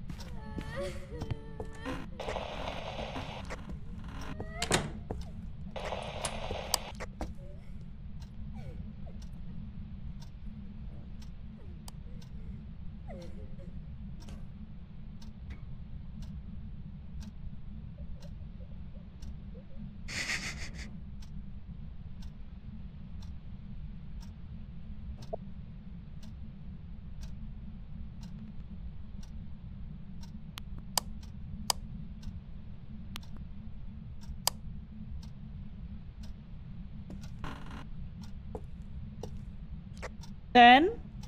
Dan?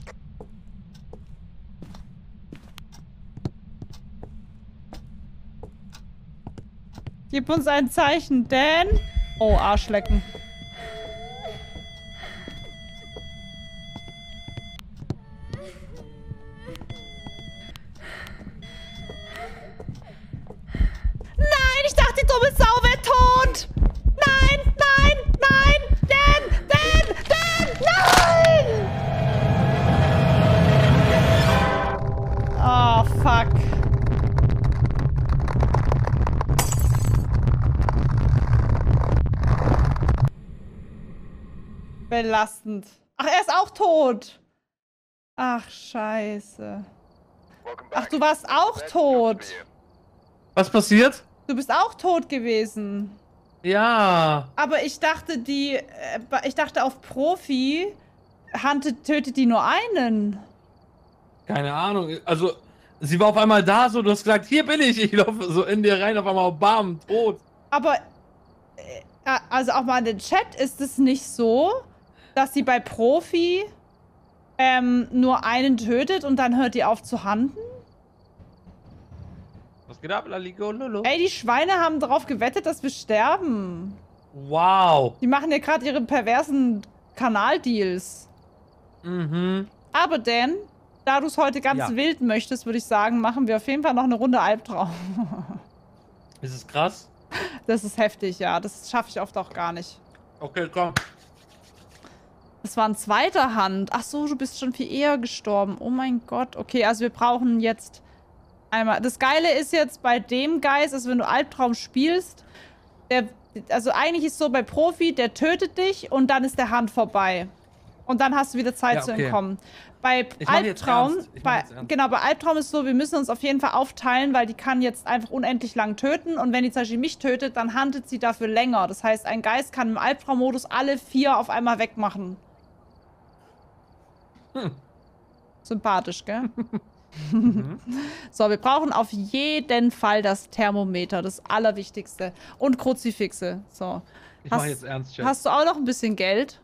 Gib uns ein Zeichen, Dan. Oh, Arschlecken. Nein, ich dachte, die dumme Sau wäre tot. Nein, nein, nein. Dan, Dan, Dan, nein. Oh, fuck. Belastend. Ach, er ist auch tot. Ach, scheiße. Ach, du warst auch tot. Was passiert? Du bist auch tot gewesen. Ja. Aber ich dachte, ich dachte auf Profi Hunted tötet die nur einen? Keine Ahnung. Also, sie war auf einmal da, so, du hast gesagt, hier bin ich. Ich laufe so in dir rein, auf einmal bam, tot. Aber, also auch mal in den Chat, ist es nicht so, dass sie bei Profi nur einen tötet und dann hört die auf zu hunten? Was geht ab, Laligo, Lolo? Ey, die Schweine haben darauf gewettet, dass wir sterben. Wow. Die machen ja gerade ihre perversen Kanaldeals. Mhm. Aber Dan, da du es heute ganz Ja. wild möchtest, würde ich sagen, machen wir auf jeden Fall noch eine Runde Albtraum. Ist es krass? Das ist heftig, ja. Das schaffe ich oft auch gar nicht. Okay, komm. Das war in zweiter Hand. Ach so, du bist schon viel eher gestorben. Oh mein Gott. Okay, also wir brauchen jetzt einmal... Das Geile ist jetzt bei dem Geist, also wenn du Albtraum spielst, also eigentlich ist es so bei Profi, der tötet dich und dann ist der Hand vorbei. Und dann hast du wieder Zeit zu entkommen. Bei Albtraum, genau, bei Albtraum ist so, wir müssen uns auf jeden Fall aufteilen, weil die kann jetzt einfach unendlich lang töten und wenn die zum Beispiel mich tötet, dann handelt sie dafür länger. Das heißt, ein Geist kann im Albtraummodus alle 4 auf einmal wegmachen. Sympathisch, gell? So, wir brauchen auf jeden Fall das Thermometer, das Allerwichtigste. Und Kruzifixe. So. Ich mache jetzt ernst, Chat. Hast du auch noch ein bisschen Geld?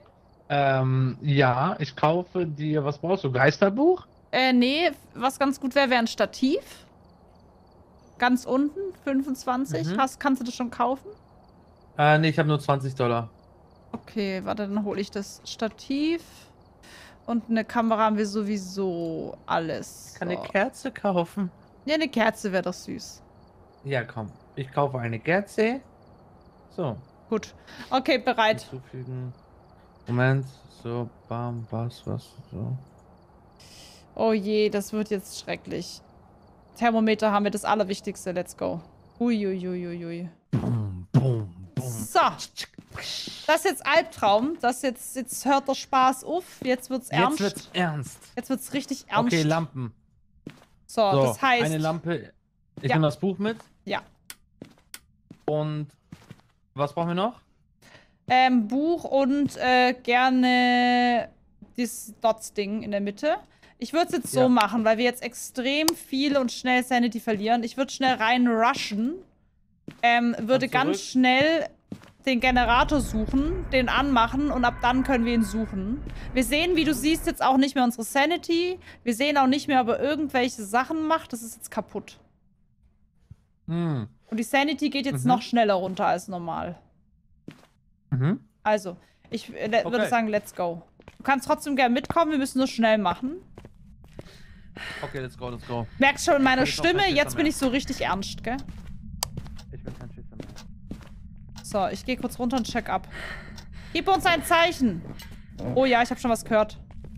Ja, ich kaufe dir, was brauchst du? Geisterbuch? Nee, was ganz gut wäre, wäre ein Stativ. Ganz unten, 25. Kannst du das schon kaufen? Nee, ich habe nur $20. Okay, warte, dann hole ich das Stativ. Und eine Kamera haben wir sowieso alles. Ich kann eine Kerze kaufen. Ja, eine Kerze wäre doch süß. Ja, komm. Ich kaufe eine Kerze. So. Gut. Okay, bereit. Hinzufügen. Moment. So, bam, was, so. Oh je, das wird jetzt schrecklich. Thermometer haben wir das Allerwichtigste. Let's go. Uiuiuiui. Boom, boom, boom. So. Das ist jetzt Albtraum. Jetzt hört der Spaß auf. Jetzt wird's ernst. Jetzt wird's ernst. Jetzt wird's richtig ernst. Okay, Lampen. So, So, das heißt... eine Lampe. Ich Ja. nehme das Buch mit. Ja. Und was brauchen wir noch? Buch und gerne dieses Dots-Ding in der Mitte. Ich würde es jetzt so machen, weil wir jetzt extrem viel und schnell Sanity verlieren. Ich würde schnell rein rushen. Würde ganz schnell den Generator suchen, den anmachen und ab dann können wir ihn suchen. Wir sehen, wie du siehst, jetzt auch nicht mehr unsere Sanity. Wir sehen auch nicht mehr, ob er irgendwelche Sachen macht. Das ist jetzt kaputt. Hm. Und die Sanity geht jetzt noch schneller runter als normal. Also, ich würde sagen, let's go. Du kannst trotzdem gerne mitkommen, wir müssen nur schnell machen. Okay, let's go, let's go. Merkst schon in meiner Ich bin Stimme, kein jetzt Schisser bin mehr. ich so richtig ernst, gell? Ich bin kein Schisser mehr. So, ich gehe kurz runter und check ab. Gib uns ein Zeichen. Oh ja, ich habe schon was gehört.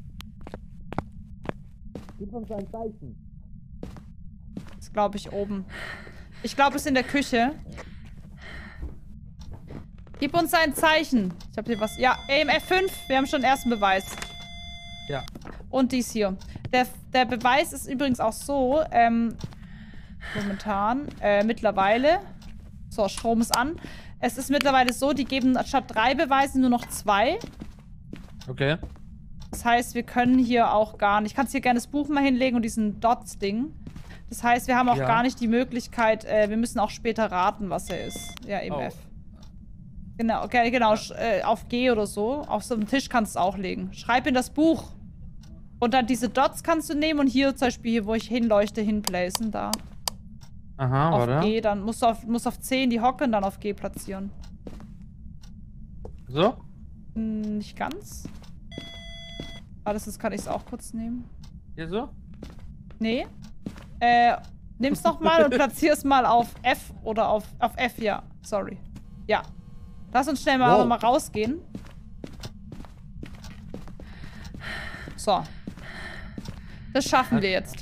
Gib uns ein Zeichen. Das glaube ich oben. Ich glaube, es ist in der Küche. Gib uns ein Zeichen. Ich habe hier was. Ja, EMF 5. Wir haben schon den ersten Beweis. Ja. Und dies hier. Der Beweis ist übrigens auch so, momentan, mittlerweile. So, Strom ist an. Es ist mittlerweile so, die geben statt 3 Beweisen nur noch 2. Okay. Das heißt, wir können hier auch gar nicht... Kannst hier gerne das Buch mal hinlegen und diesen Dots-Ding. Das heißt, wir haben auch gar nicht die Möglichkeit, wir müssen auch später raten, was er ist. Ja, EMF. Genau, okay, genau. Auf G oder so. Auf so einem Tisch kannst du es auch legen. Schreib in das Buch. Und dann diese Dots kannst du nehmen und hier zum Beispiel, hier, wo ich hinleuchte, hinplacen. Da. Aha, Auf warte. G, dann musst du auf C in die Hocke und dann auf G platzieren. So? Nicht ganz. Das kann ich es auch kurz nehmen. Hier so? Nee. Nimm's noch mal und platzier's mal auf F oder auf F, ja. Sorry. Ja. Lass uns schnell mal rausgehen. So. Das schaffen wir jetzt.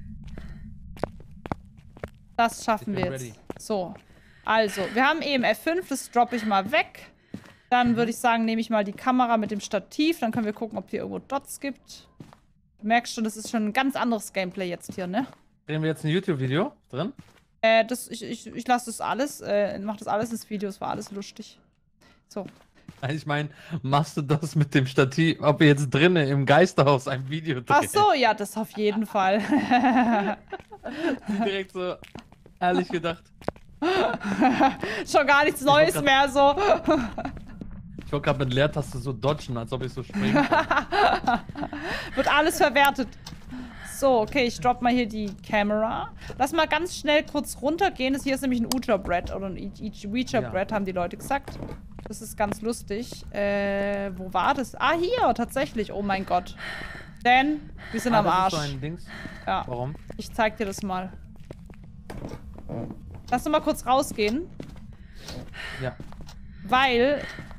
Das schaffen wir jetzt. So. Also, wir haben EMF 5, das droppe ich mal weg. Dann würde ich sagen, nehme ich mal die Kamera mit dem Stativ. Dann können wir gucken, ob hier irgendwo Dots gibt. Du merkst schon, das ist schon ein ganz anderes Gameplay jetzt hier, ne? Drehen wir jetzt ein YouTube-Video drin? Ich lasse das alles, mach das alles ins Video, es war alles lustig. So. Ich meine, machst du das mit dem Stativ, ob wir jetzt drinnen im Geisterhaus ein Video drehen? Ach so, ja, das auf jeden Fall. Direkt so, ehrlich gedacht. Schon gar nichts Neues mehr so. Ich wollte gerade mit Leertaste so dodgen, als ob ich so springen kann. Wird alles verwertet. So, okay, ich drop mal hier die Kamera. Lass mal ganz schnell kurz runtergehen. Hier ist nämlich ein Ouija-Brett oder ein Ouija-Brett, haben die Leute gesagt. Das ist ganz lustig. Wo war das? Ah, hier, tatsächlich. Oh mein Gott. Dan, wir sind am Arsch. Das ist so ein Dings? Ja. Warum? Ich zeig dir das mal. Lass doch mal kurz rausgehen. Ja. Weil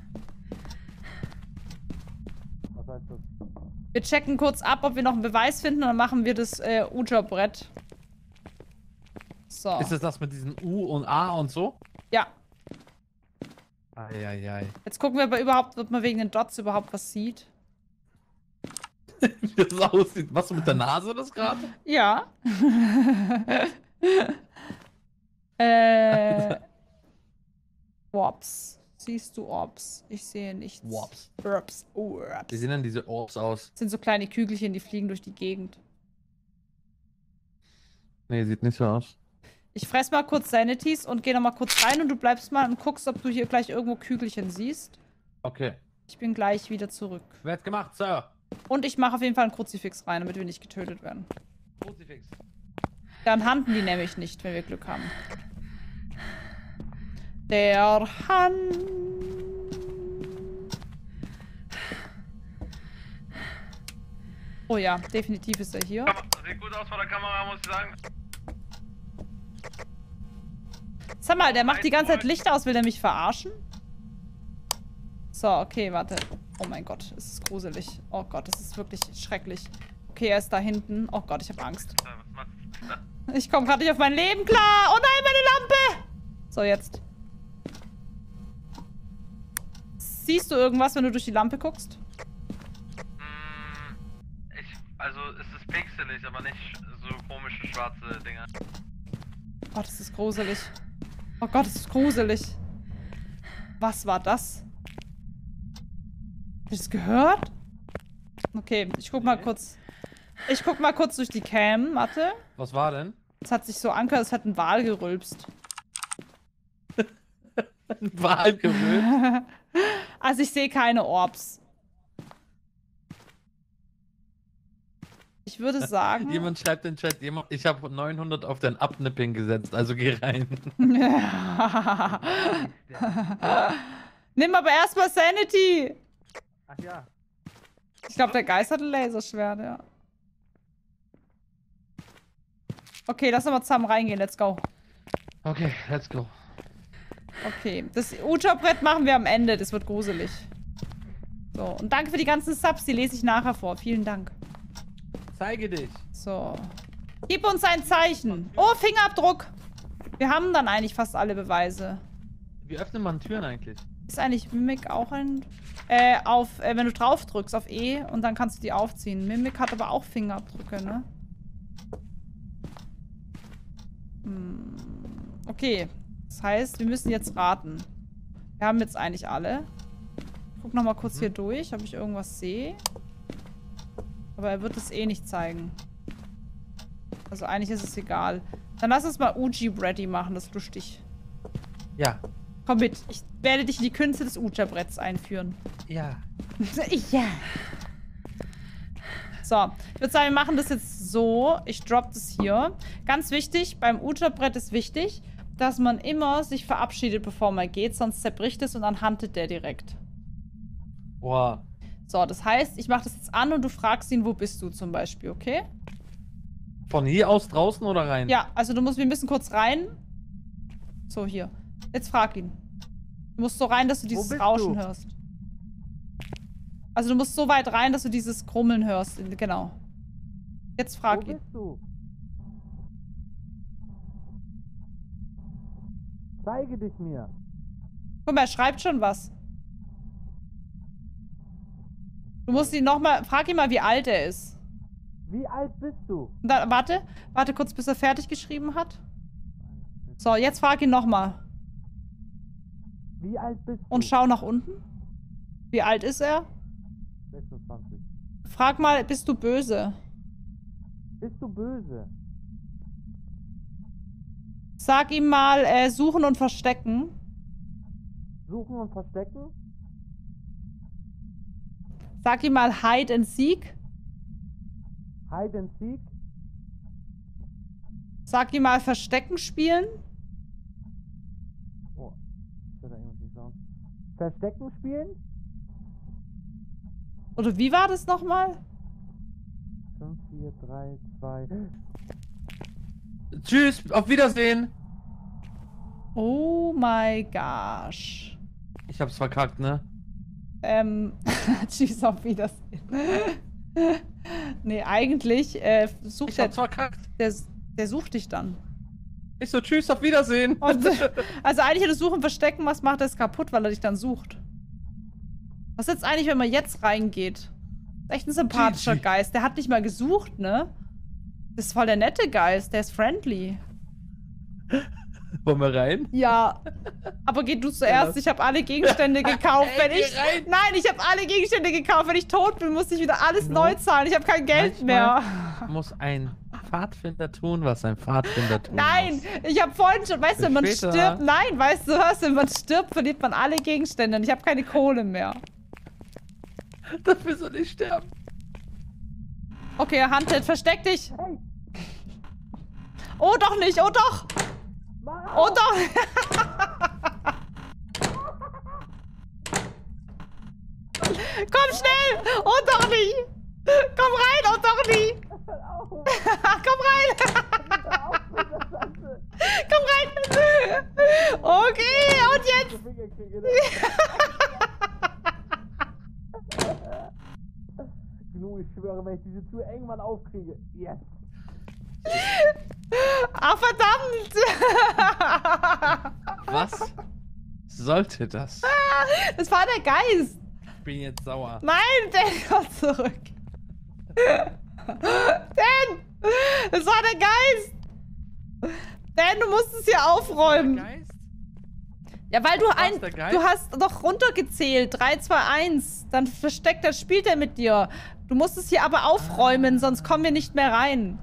Was heißt das? wir checken kurz ab, ob wir noch einen Beweis finden und dann machen wir das Ouija-Brett. So. Ist es das mit diesen U und A und so? Ja. Eieiei. Jetzt gucken wir aber überhaupt, ob man wegen den Dots überhaupt was sieht. Wie das aussieht. Was, mit der Nase das gerade? Ja. Orbs. Siehst du Orbs? Ich sehe nichts. Orbs. Orbs. Orbs. Wie sehen denn diese Orbs aus? Das sind so kleine Kügelchen, die fliegen durch die Gegend. Nee, sieht nicht so aus. Ich fress mal kurz Sanities und gehe noch mal kurz rein und du bleibst mal und guckst, ob du hier gleich irgendwo Kügelchen siehst. Okay. Ich bin gleich wieder zurück. Wird gemacht, Sir. Und ich mache auf jeden Fall einen Kruzifix rein, damit wir nicht getötet werden. Kruzifix. Dann handen die nämlich nicht, wenn wir Glück haben. Der Hand. Oh ja, definitiv ist er hier. Sieht gut aus von der Kamera, muss ich sagen. Sag mal, der macht die ganze Zeit Licht aus. Will der mich verarschen? So, okay, warte. Oh mein Gott, es ist gruselig. Oh Gott, es ist wirklich schrecklich. Okay, er ist da hinten. Oh Gott, ich habe Angst. Was machst du? Ich komme gerade nicht auf mein Leben klar. Oh nein, meine Lampe! So, jetzt. Siehst du irgendwas, wenn du durch die Lampe guckst? Also, es ist pixelig, aber nicht so komische schwarze Dinger. Oh, das ist gruselig. Oh Gott, das ist gruselig. Was war das? Hast du das gehört? Okay, ich guck mal kurz. Ich guck mal kurz durch die Cam. Warte. Was war denn? Es hat sich so angehört, es hat ein Wal gerülpst. Ein Wal gerülpt? Also ich sehe keine Orbs. Ich würde sagen... Jemand schreibt in den Chat, ich habe 900 auf dein Upnipping gesetzt, also geh rein. Nimm aber erstmal Sanity. Ach ja. Ich glaube, der Geist hat ein Laserschwert, ja. Okay, lass uns mal zusammen reingehen. Let's go. Okay, let's go. Okay, das Ouija-Brett machen wir am Ende. Das wird gruselig. So, und danke für die ganzen Subs. Die lese ich nachher vor. Vielen Dank. Zeige dich. So. Gib uns ein Zeichen. Oh, Fingerabdruck. Wir haben dann eigentlich fast alle Beweise. Wie öffnet man Türen eigentlich? Ist eigentlich Mimik auch ein... wenn du drauf drückst auf E und dann kannst du die aufziehen. Mimik hat aber auch Fingerabdrücke, ne? Okay. Das heißt, wir müssen jetzt raten. Wir haben jetzt eigentlich alle. Ich guck nochmal kurz hier durch, ob ich irgendwas sehe. Aber er wird es eh nicht zeigen. Also eigentlich ist es egal. Dann lass uns mal Ouija-Bretty machen, das ist lustig. Ja. Komm mit, ich werde dich in die Künste des Ouija-Bretts einführen. Ja. Ja. So, ich würde sagen, wir machen das jetzt so. Ich drop das hier. Ganz wichtig, beim Ouija-Brett ist wichtig, dass man immer sich verabschiedet, bevor man geht, sonst zerbricht es und dann handelt der direkt. Boah. So, das heißt, ich mache das jetzt an und du fragst ihn, wo bist du zum Beispiel, okay? Von hier aus draußen oder rein? Ja, also wir müssen kurz rein. So, hier. Jetzt frag ihn. Du musst so rein, dass du dieses bist Rauschen du? hörst. Also du musst so weit rein, dass du dieses Krummeln hörst. Genau. Jetzt frag ihn. du? Zeige dich mir. Guck mal, er schreibt schon was. Du musst ihn nochmal... Frag ihn mal, wie alt er ist. Wie alt bist du? Und dann, warte kurz, bis er fertig geschrieben hat. So, jetzt frag ihn nochmal. Wie alt bist du? Und schau nach unten. Wie alt ist er? 26. Frag mal, bist du böse? Bist du böse? Sag ihm mal, suchen und verstecken. Suchen und verstecken? Sag ihm mal Hide and Seek. Hide and Seek? Sag ihm mal Verstecken spielen. Oh, ich höre da irgendwas nicht sagen. Verstecken spielen? Oder wie war das nochmal? 5, 4, 3, 2. Tschüss, auf Wiedersehen. Oh my gosh. Ich hab's verkackt, ne? Tschüss, auf Wiedersehen. Nee, eigentlich sucht Ich hab's verkackt. der sucht dich dann. Ich so, tschüss, auf Wiedersehen. Und, also eigentlich hätte Suchen, Verstecken, was macht das kaputt, weil er dich dann sucht. Was jetzt eigentlich, wenn man jetzt reingeht? Echt ein sympathischer GG. Geist. Der hat nicht mal gesucht, ne? Das ist voll der nette Geist, der ist friendly. Wollen wir rein? Ja. Aber geh du zuerst, ich habe alle Gegenstände gekauft. Ey, Wenn geh ich. rein. Nein, ich habe alle Gegenstände gekauft. Wenn ich tot bin, muss ich wieder alles neu zahlen. Ich habe kein Geld mehr. Muss ein Pfadfinder tun, was ein Pfadfinder tun Nein, muss. ich habe vorhin schon, weißt du, wenn man Später. stirbt, nein, weißt du was, wenn man stirbt, verliert man alle Gegenstände und ich habe keine Kohle mehr. Dafür soll ich sterben. Okay, Hunted, versteck dich. Oh, doch nicht, oh doch. Oh doch. Komm schnell. Oh doch nicht. Komm rein, oh doch nicht. Komm rein. Komm rein. Okay, und jetzt. Gnu, ich schwöre, wenn ich diese Tür irgendwann aufkriege. Yes. Ah, verdammt. Was sollte das? Das war der Geist. Ich bin jetzt sauer. Nein, Dan, komm zurück. Dan, das war der Geist. Dan, du musst es hier aufräumen. Geist? Ja, weil du Was, der Geist? du hast doch runtergezählt. 3, 2, 1. Dann versteckt er, spielt er mit dir. Du musst es hier aber aufräumen, sonst kommen wir nicht mehr rein.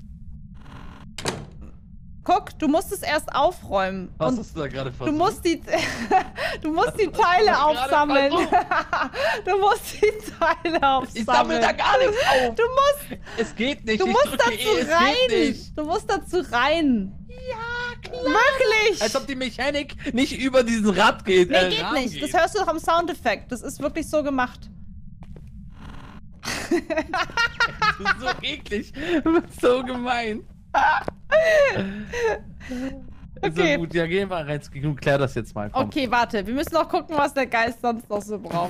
Guck, du musst es erst aufräumen. Was Und hast du da gerade versucht? du musst die Teile aufsammeln. Du musst die Teile aufsammeln. Ich sammle da gar nichts auf. Du musst Es geht nicht. Du ich musst drücke dazu es rein! geht nicht. Du musst dazu rein! Ja, klar! Wirklich! Als ob die Mechanik nicht über diesen Rad geht. Nee, geht Rahmen nicht. Das hörst du doch am Soundeffekt. Das ist wirklich so gemacht. Das ist so eklig. Du bist so gemein. Ist Okay. so gut, ja, gehen wir rein. Genug, klär das jetzt mal. Komm. Okay, warte. Wir müssen noch gucken, was der Geist sonst noch so braucht.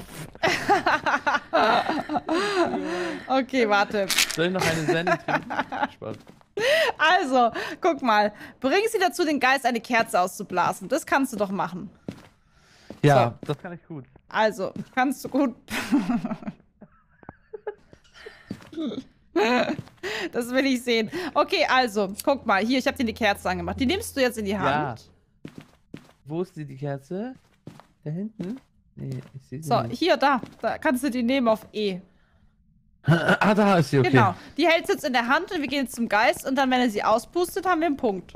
Okay, warte. Soll ich noch eine Sendung trinken? Spaß. Also, guck mal. Bring sie dazu, den Geist eine Kerze auszublasen. Das kannst du doch machen. Ja, das kann ich gut. Also, kannst du gut. Das will ich sehen. Okay, also, guck mal. Hier, ich habe dir die Kerze angemacht. Die nimmst du jetzt in die Hand. Wo ist die Kerze? Da hinten? Nee, ich sehe sie So, nicht. hier, da. Da kannst du die nehmen auf E. Ah, da ist sie, okay. Genau. Die hältst du jetzt in der Hand und wir gehen jetzt zum Geist und dann, wenn er sie auspustet, haben wir einen Punkt.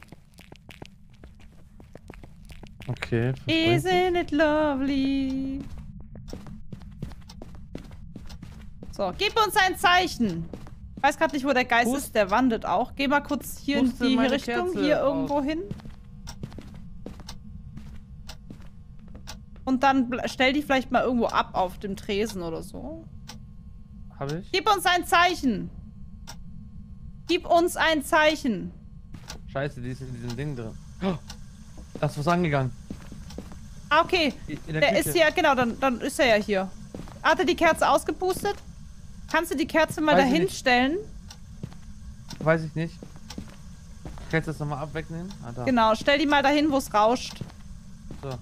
Okay. Isn't it lovely? So, gib uns ein Zeichen. Ich weiß gerade nicht, wo der Geist Pust- ist. Der wandert auch. Geh mal kurz hier in Puste die meine Richtung. Kerze Hier aus. irgendwo hin. Und dann stell die vielleicht mal irgendwo ab auf dem Tresen oder so. Hab ich? Gib uns ein Zeichen. Gib uns ein Zeichen. Scheiße, die ist in diesem Ding drin. Oh, da ist was angegangen. Ah, okay. In der Der Küche. ist ja, genau, dann ist er ja hier. Hat er die Kerze ausgepustet? Kannst du die Kerze mal Weiß ich dahin nicht. stellen? Weiß ich nicht. Kannst du das nochmal abwegnehmen? Ah, da. Genau, stell die mal dahin, wo es rauscht. So.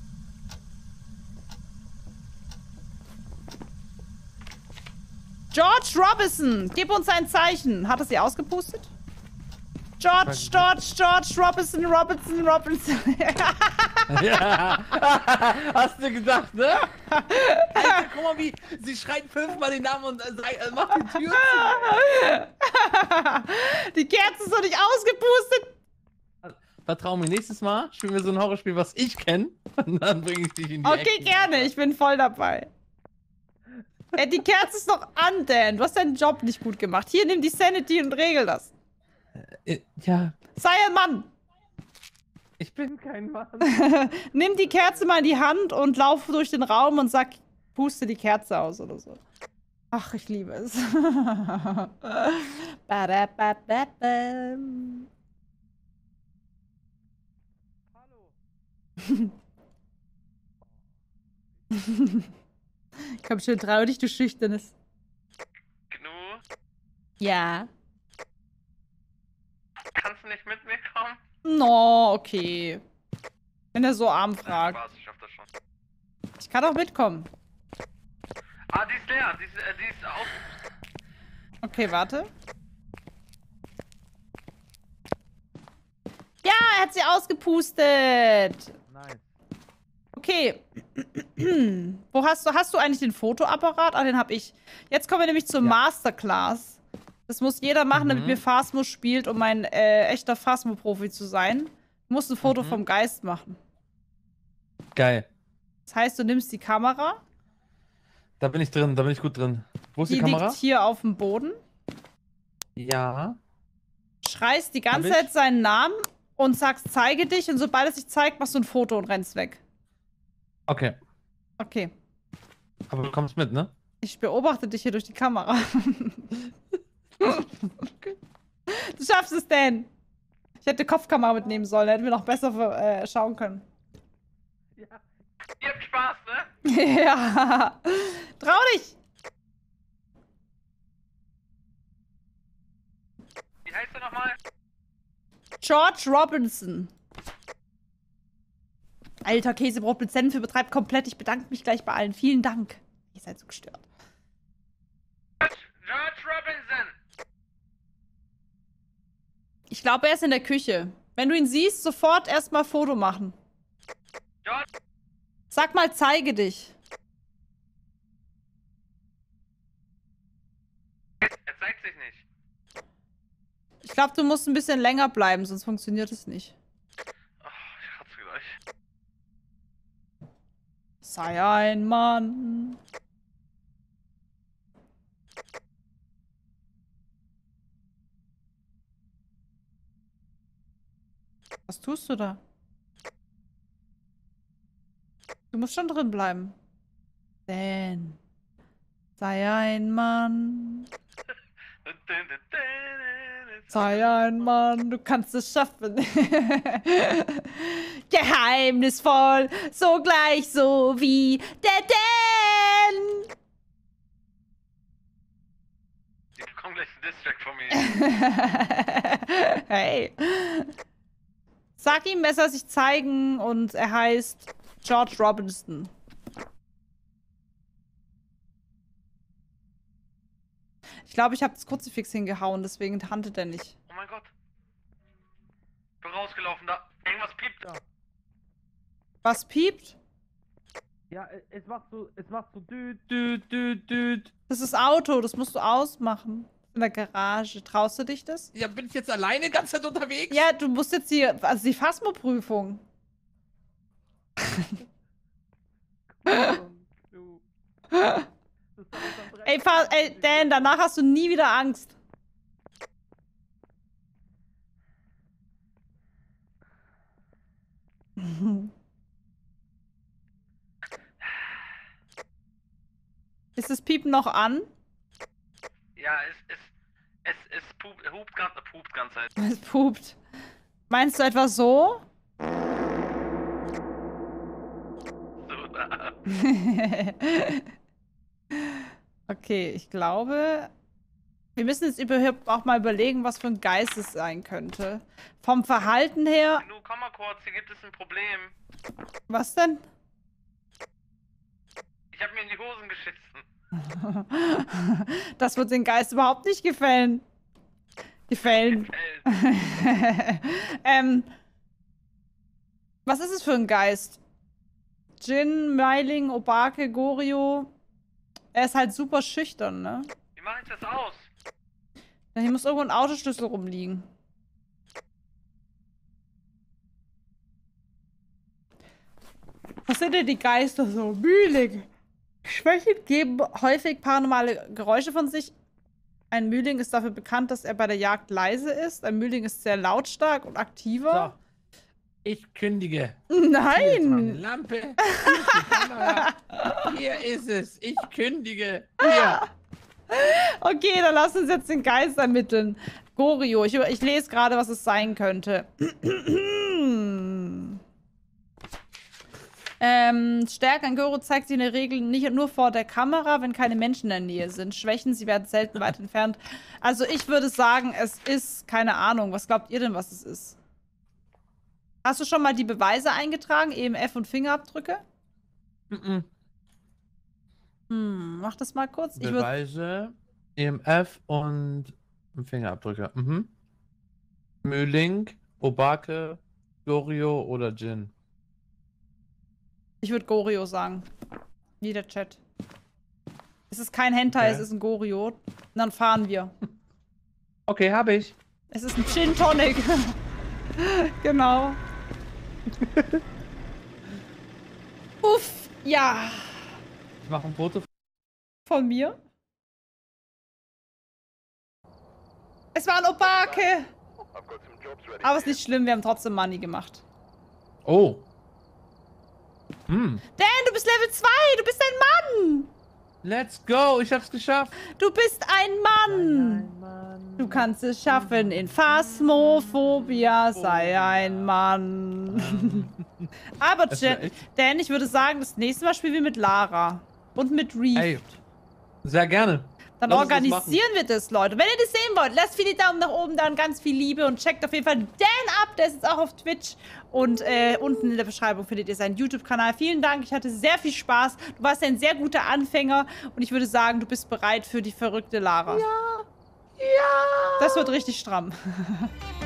George Robinson, gib uns ein Zeichen. Hat er sie ausgepustet? George Robinson. Ja. Hast du gedacht, ne? Alter, guck mal, wie sie schreit 5-mal den Namen und macht die Tür zu. Die Kerze ist doch nicht ausgepustet. Vertrau mir, nächstes Mal spielen wir so ein Horrorspiel, was ich kenne. Und dann bringe ich dich in die Okay, Ecken, gerne. Alter. Ich bin voll dabei. Die Kerze ist doch an, Dan. Du hast deinen Job nicht gut gemacht. Hier, nimm die Sanity und regel das. Ja, Sei ein Mann. ich bin kein Mann. Nimm die Kerze mal in die Hand und lauf durch den Raum und sag, puste die Kerze aus oder so. Ach, ich liebe es. Ba-da-ba-ba-bam. Komm schon, trau dich, du Schüchternes. Gnu, Ja. kannst du nicht mit mir kommen? No, okay. Wenn er so arm fragt. Spaß, ich schaff das schon. Ich kann auch mitkommen. Ah, die ist leer. Die ist auf. Okay, warte. Ja, er hat sie ausgepustet. Nice. Okay. Wo hast du eigentlich den Fotoapparat? Ah, den hab ich. Jetzt kommen wir nämlich zur Masterclass. Das muss jeder machen, damit mir Phasmo spielt, um ein echter Phasmo-Profi zu sein. Du musst ein Foto vom Geist machen. Geil. Das heißt, du nimmst die Kamera. Da bin ich drin, da bin ich gut drin. Wo ist die Die Kamera? liegt hier auf dem Boden. Ja. Schreist die ganze Hab ich. Zeit seinen Namen und sagst, zeige dich. Und sobald es sich zeigt, machst du ein Foto und rennst weg. Okay. Okay. Aber du kommst mit, ne? Ich beobachte dich hier durch die Kamera. Du schaffst es, Dan. Ich hätte Kopfkamera mitnehmen sollen, dann hätten wir noch besser schauen können. Ihr habt Spaß, ne? Ja. Trau dich. Wie heißt du nochmal? George Robinson. Alter, Käsebrot mit Senf übertreibt komplett. Ich bedanke mich gleich bei allen. Vielen Dank. Ihr seid so gestört. George Robinson. Ich glaube, er ist in der Küche. Wenn du ihn siehst, sofort erstmal Foto machen. George. Sag mal, zeige dich. Er zeigt sich nicht. Ich glaube, du musst ein bisschen länger bleiben, sonst funktioniert es nicht. Oh, ich hat's gleich. Sei ein Mann. Was tust du da? Du musst schon drin bleiben. Dan. Sei ein Mann. Sei ein Mann, du kannst es schaffen. Geheimnisvoll, so gleich so wie der Dan. Die bekommen gleich einen Distrack von mir. Hey. Sag ihm, er soll sich zeigen und er heißt George Robinson. Ich glaube, ich habe das Kruzifix hingehauen, deswegen handelt er nicht. Oh mein Gott. Ich bin rausgelaufen, da. Irgendwas piept da. Was piept? Ja, es macht so düt. Das ist Auto, das musst du ausmachen. In der Garage. Traust du dich das? Ja, bin ich jetzt alleine die ganze Zeit unterwegs? Ja, du musst jetzt die Phasmo-Prüfung. Ey, Dan, danach hast du nie wieder Angst. Ist das Piepen noch an? Ja, es hupt ganz Zeit. Es pupt. Meinst du etwa so? So da. Okay, ich glaube, wir müssen jetzt überhaupt auch mal überlegen, was für ein Geist es sein könnte. Vom Verhalten her. Nu, komm mal kurz, hier gibt es ein Problem. Was denn? Ich habe mir in die Hosen geschissen. Das wird den Geist überhaupt nicht gefallen. Was ist es für ein Geist? Jin, Meiling, Obake, Gorio. Er ist halt super schüchtern, ne? Wie mache ich das aus? Ja, hier muss irgendwo ein Autoschlüssel rumliegen. Was sind denn die Geister so? Mühling. Schwächen geben häufig paranormale Geräusche von sich. Ein Mühling ist dafür bekannt, dass er bei der Jagd leise ist. Ein Mühling ist sehr lautstark und aktiver. So. Ich kündige. Hier ist meine Nein! Lampe. Hier ist die Kamera. Hier ist es. Ich kündige. Hier. Okay, dann lass uns jetzt den Geist ermitteln. Gorio, ich lese gerade, was es sein könnte. Stärke an Gorio zeigt sich in der Regel nicht nur vor der Kamera, wenn keine Menschen in der Nähe sind. Schwächen, sie werden selten weit entfernt. Also ich würde sagen, es ist, keine Ahnung, was glaubt ihr denn, was es ist? Hast du schon mal die Beweise eingetragen, EMF und Fingerabdrücke? Mach das mal kurz. Beweise, EMF und Fingerabdrücke. Mühling, Obake, Gorio oder Jin. Ich würde Gorio sagen. Wie der Chat. Es ist kein Hentai, Okay. es ist ein Gorio. Und dann fahren wir. Okay, habe ich. Es ist ein Gin Tonic. Genau. Uff, ja. Ich mache ein Foto. Von mir. Es war ein Obake. Aber ist nicht schlimm, wir haben trotzdem Money gemacht. Oh. Dan, du bist Level 2, du bist ein Mann. Let's go, ich hab's geschafft. Du bist ein Mann. Du kannst es schaffen in Phasmophobia, sei ein Mann. Aber Das wär echt- Dan, ich würde sagen, das nächste Mal spielen wir mit Lara. Und mit Reef. Ey, sehr gerne. Dann Lass uns das organisieren wir das, Leute. Wenn ihr das sehen wollt, lasst viele Daumen nach oben da und ganz viel Liebe und checkt auf jeden Fall Dan ab. Der ist jetzt auch auf Twitch. Und unten in der Beschreibung findet ihr seinen YouTube-Kanal. Vielen Dank, ich hatte sehr viel Spaß. Du warst ein sehr guter Anfänger. Und ich würde sagen, du bist bereit für die verrückte Lara. Ja. Ja. Das wird richtig stramm.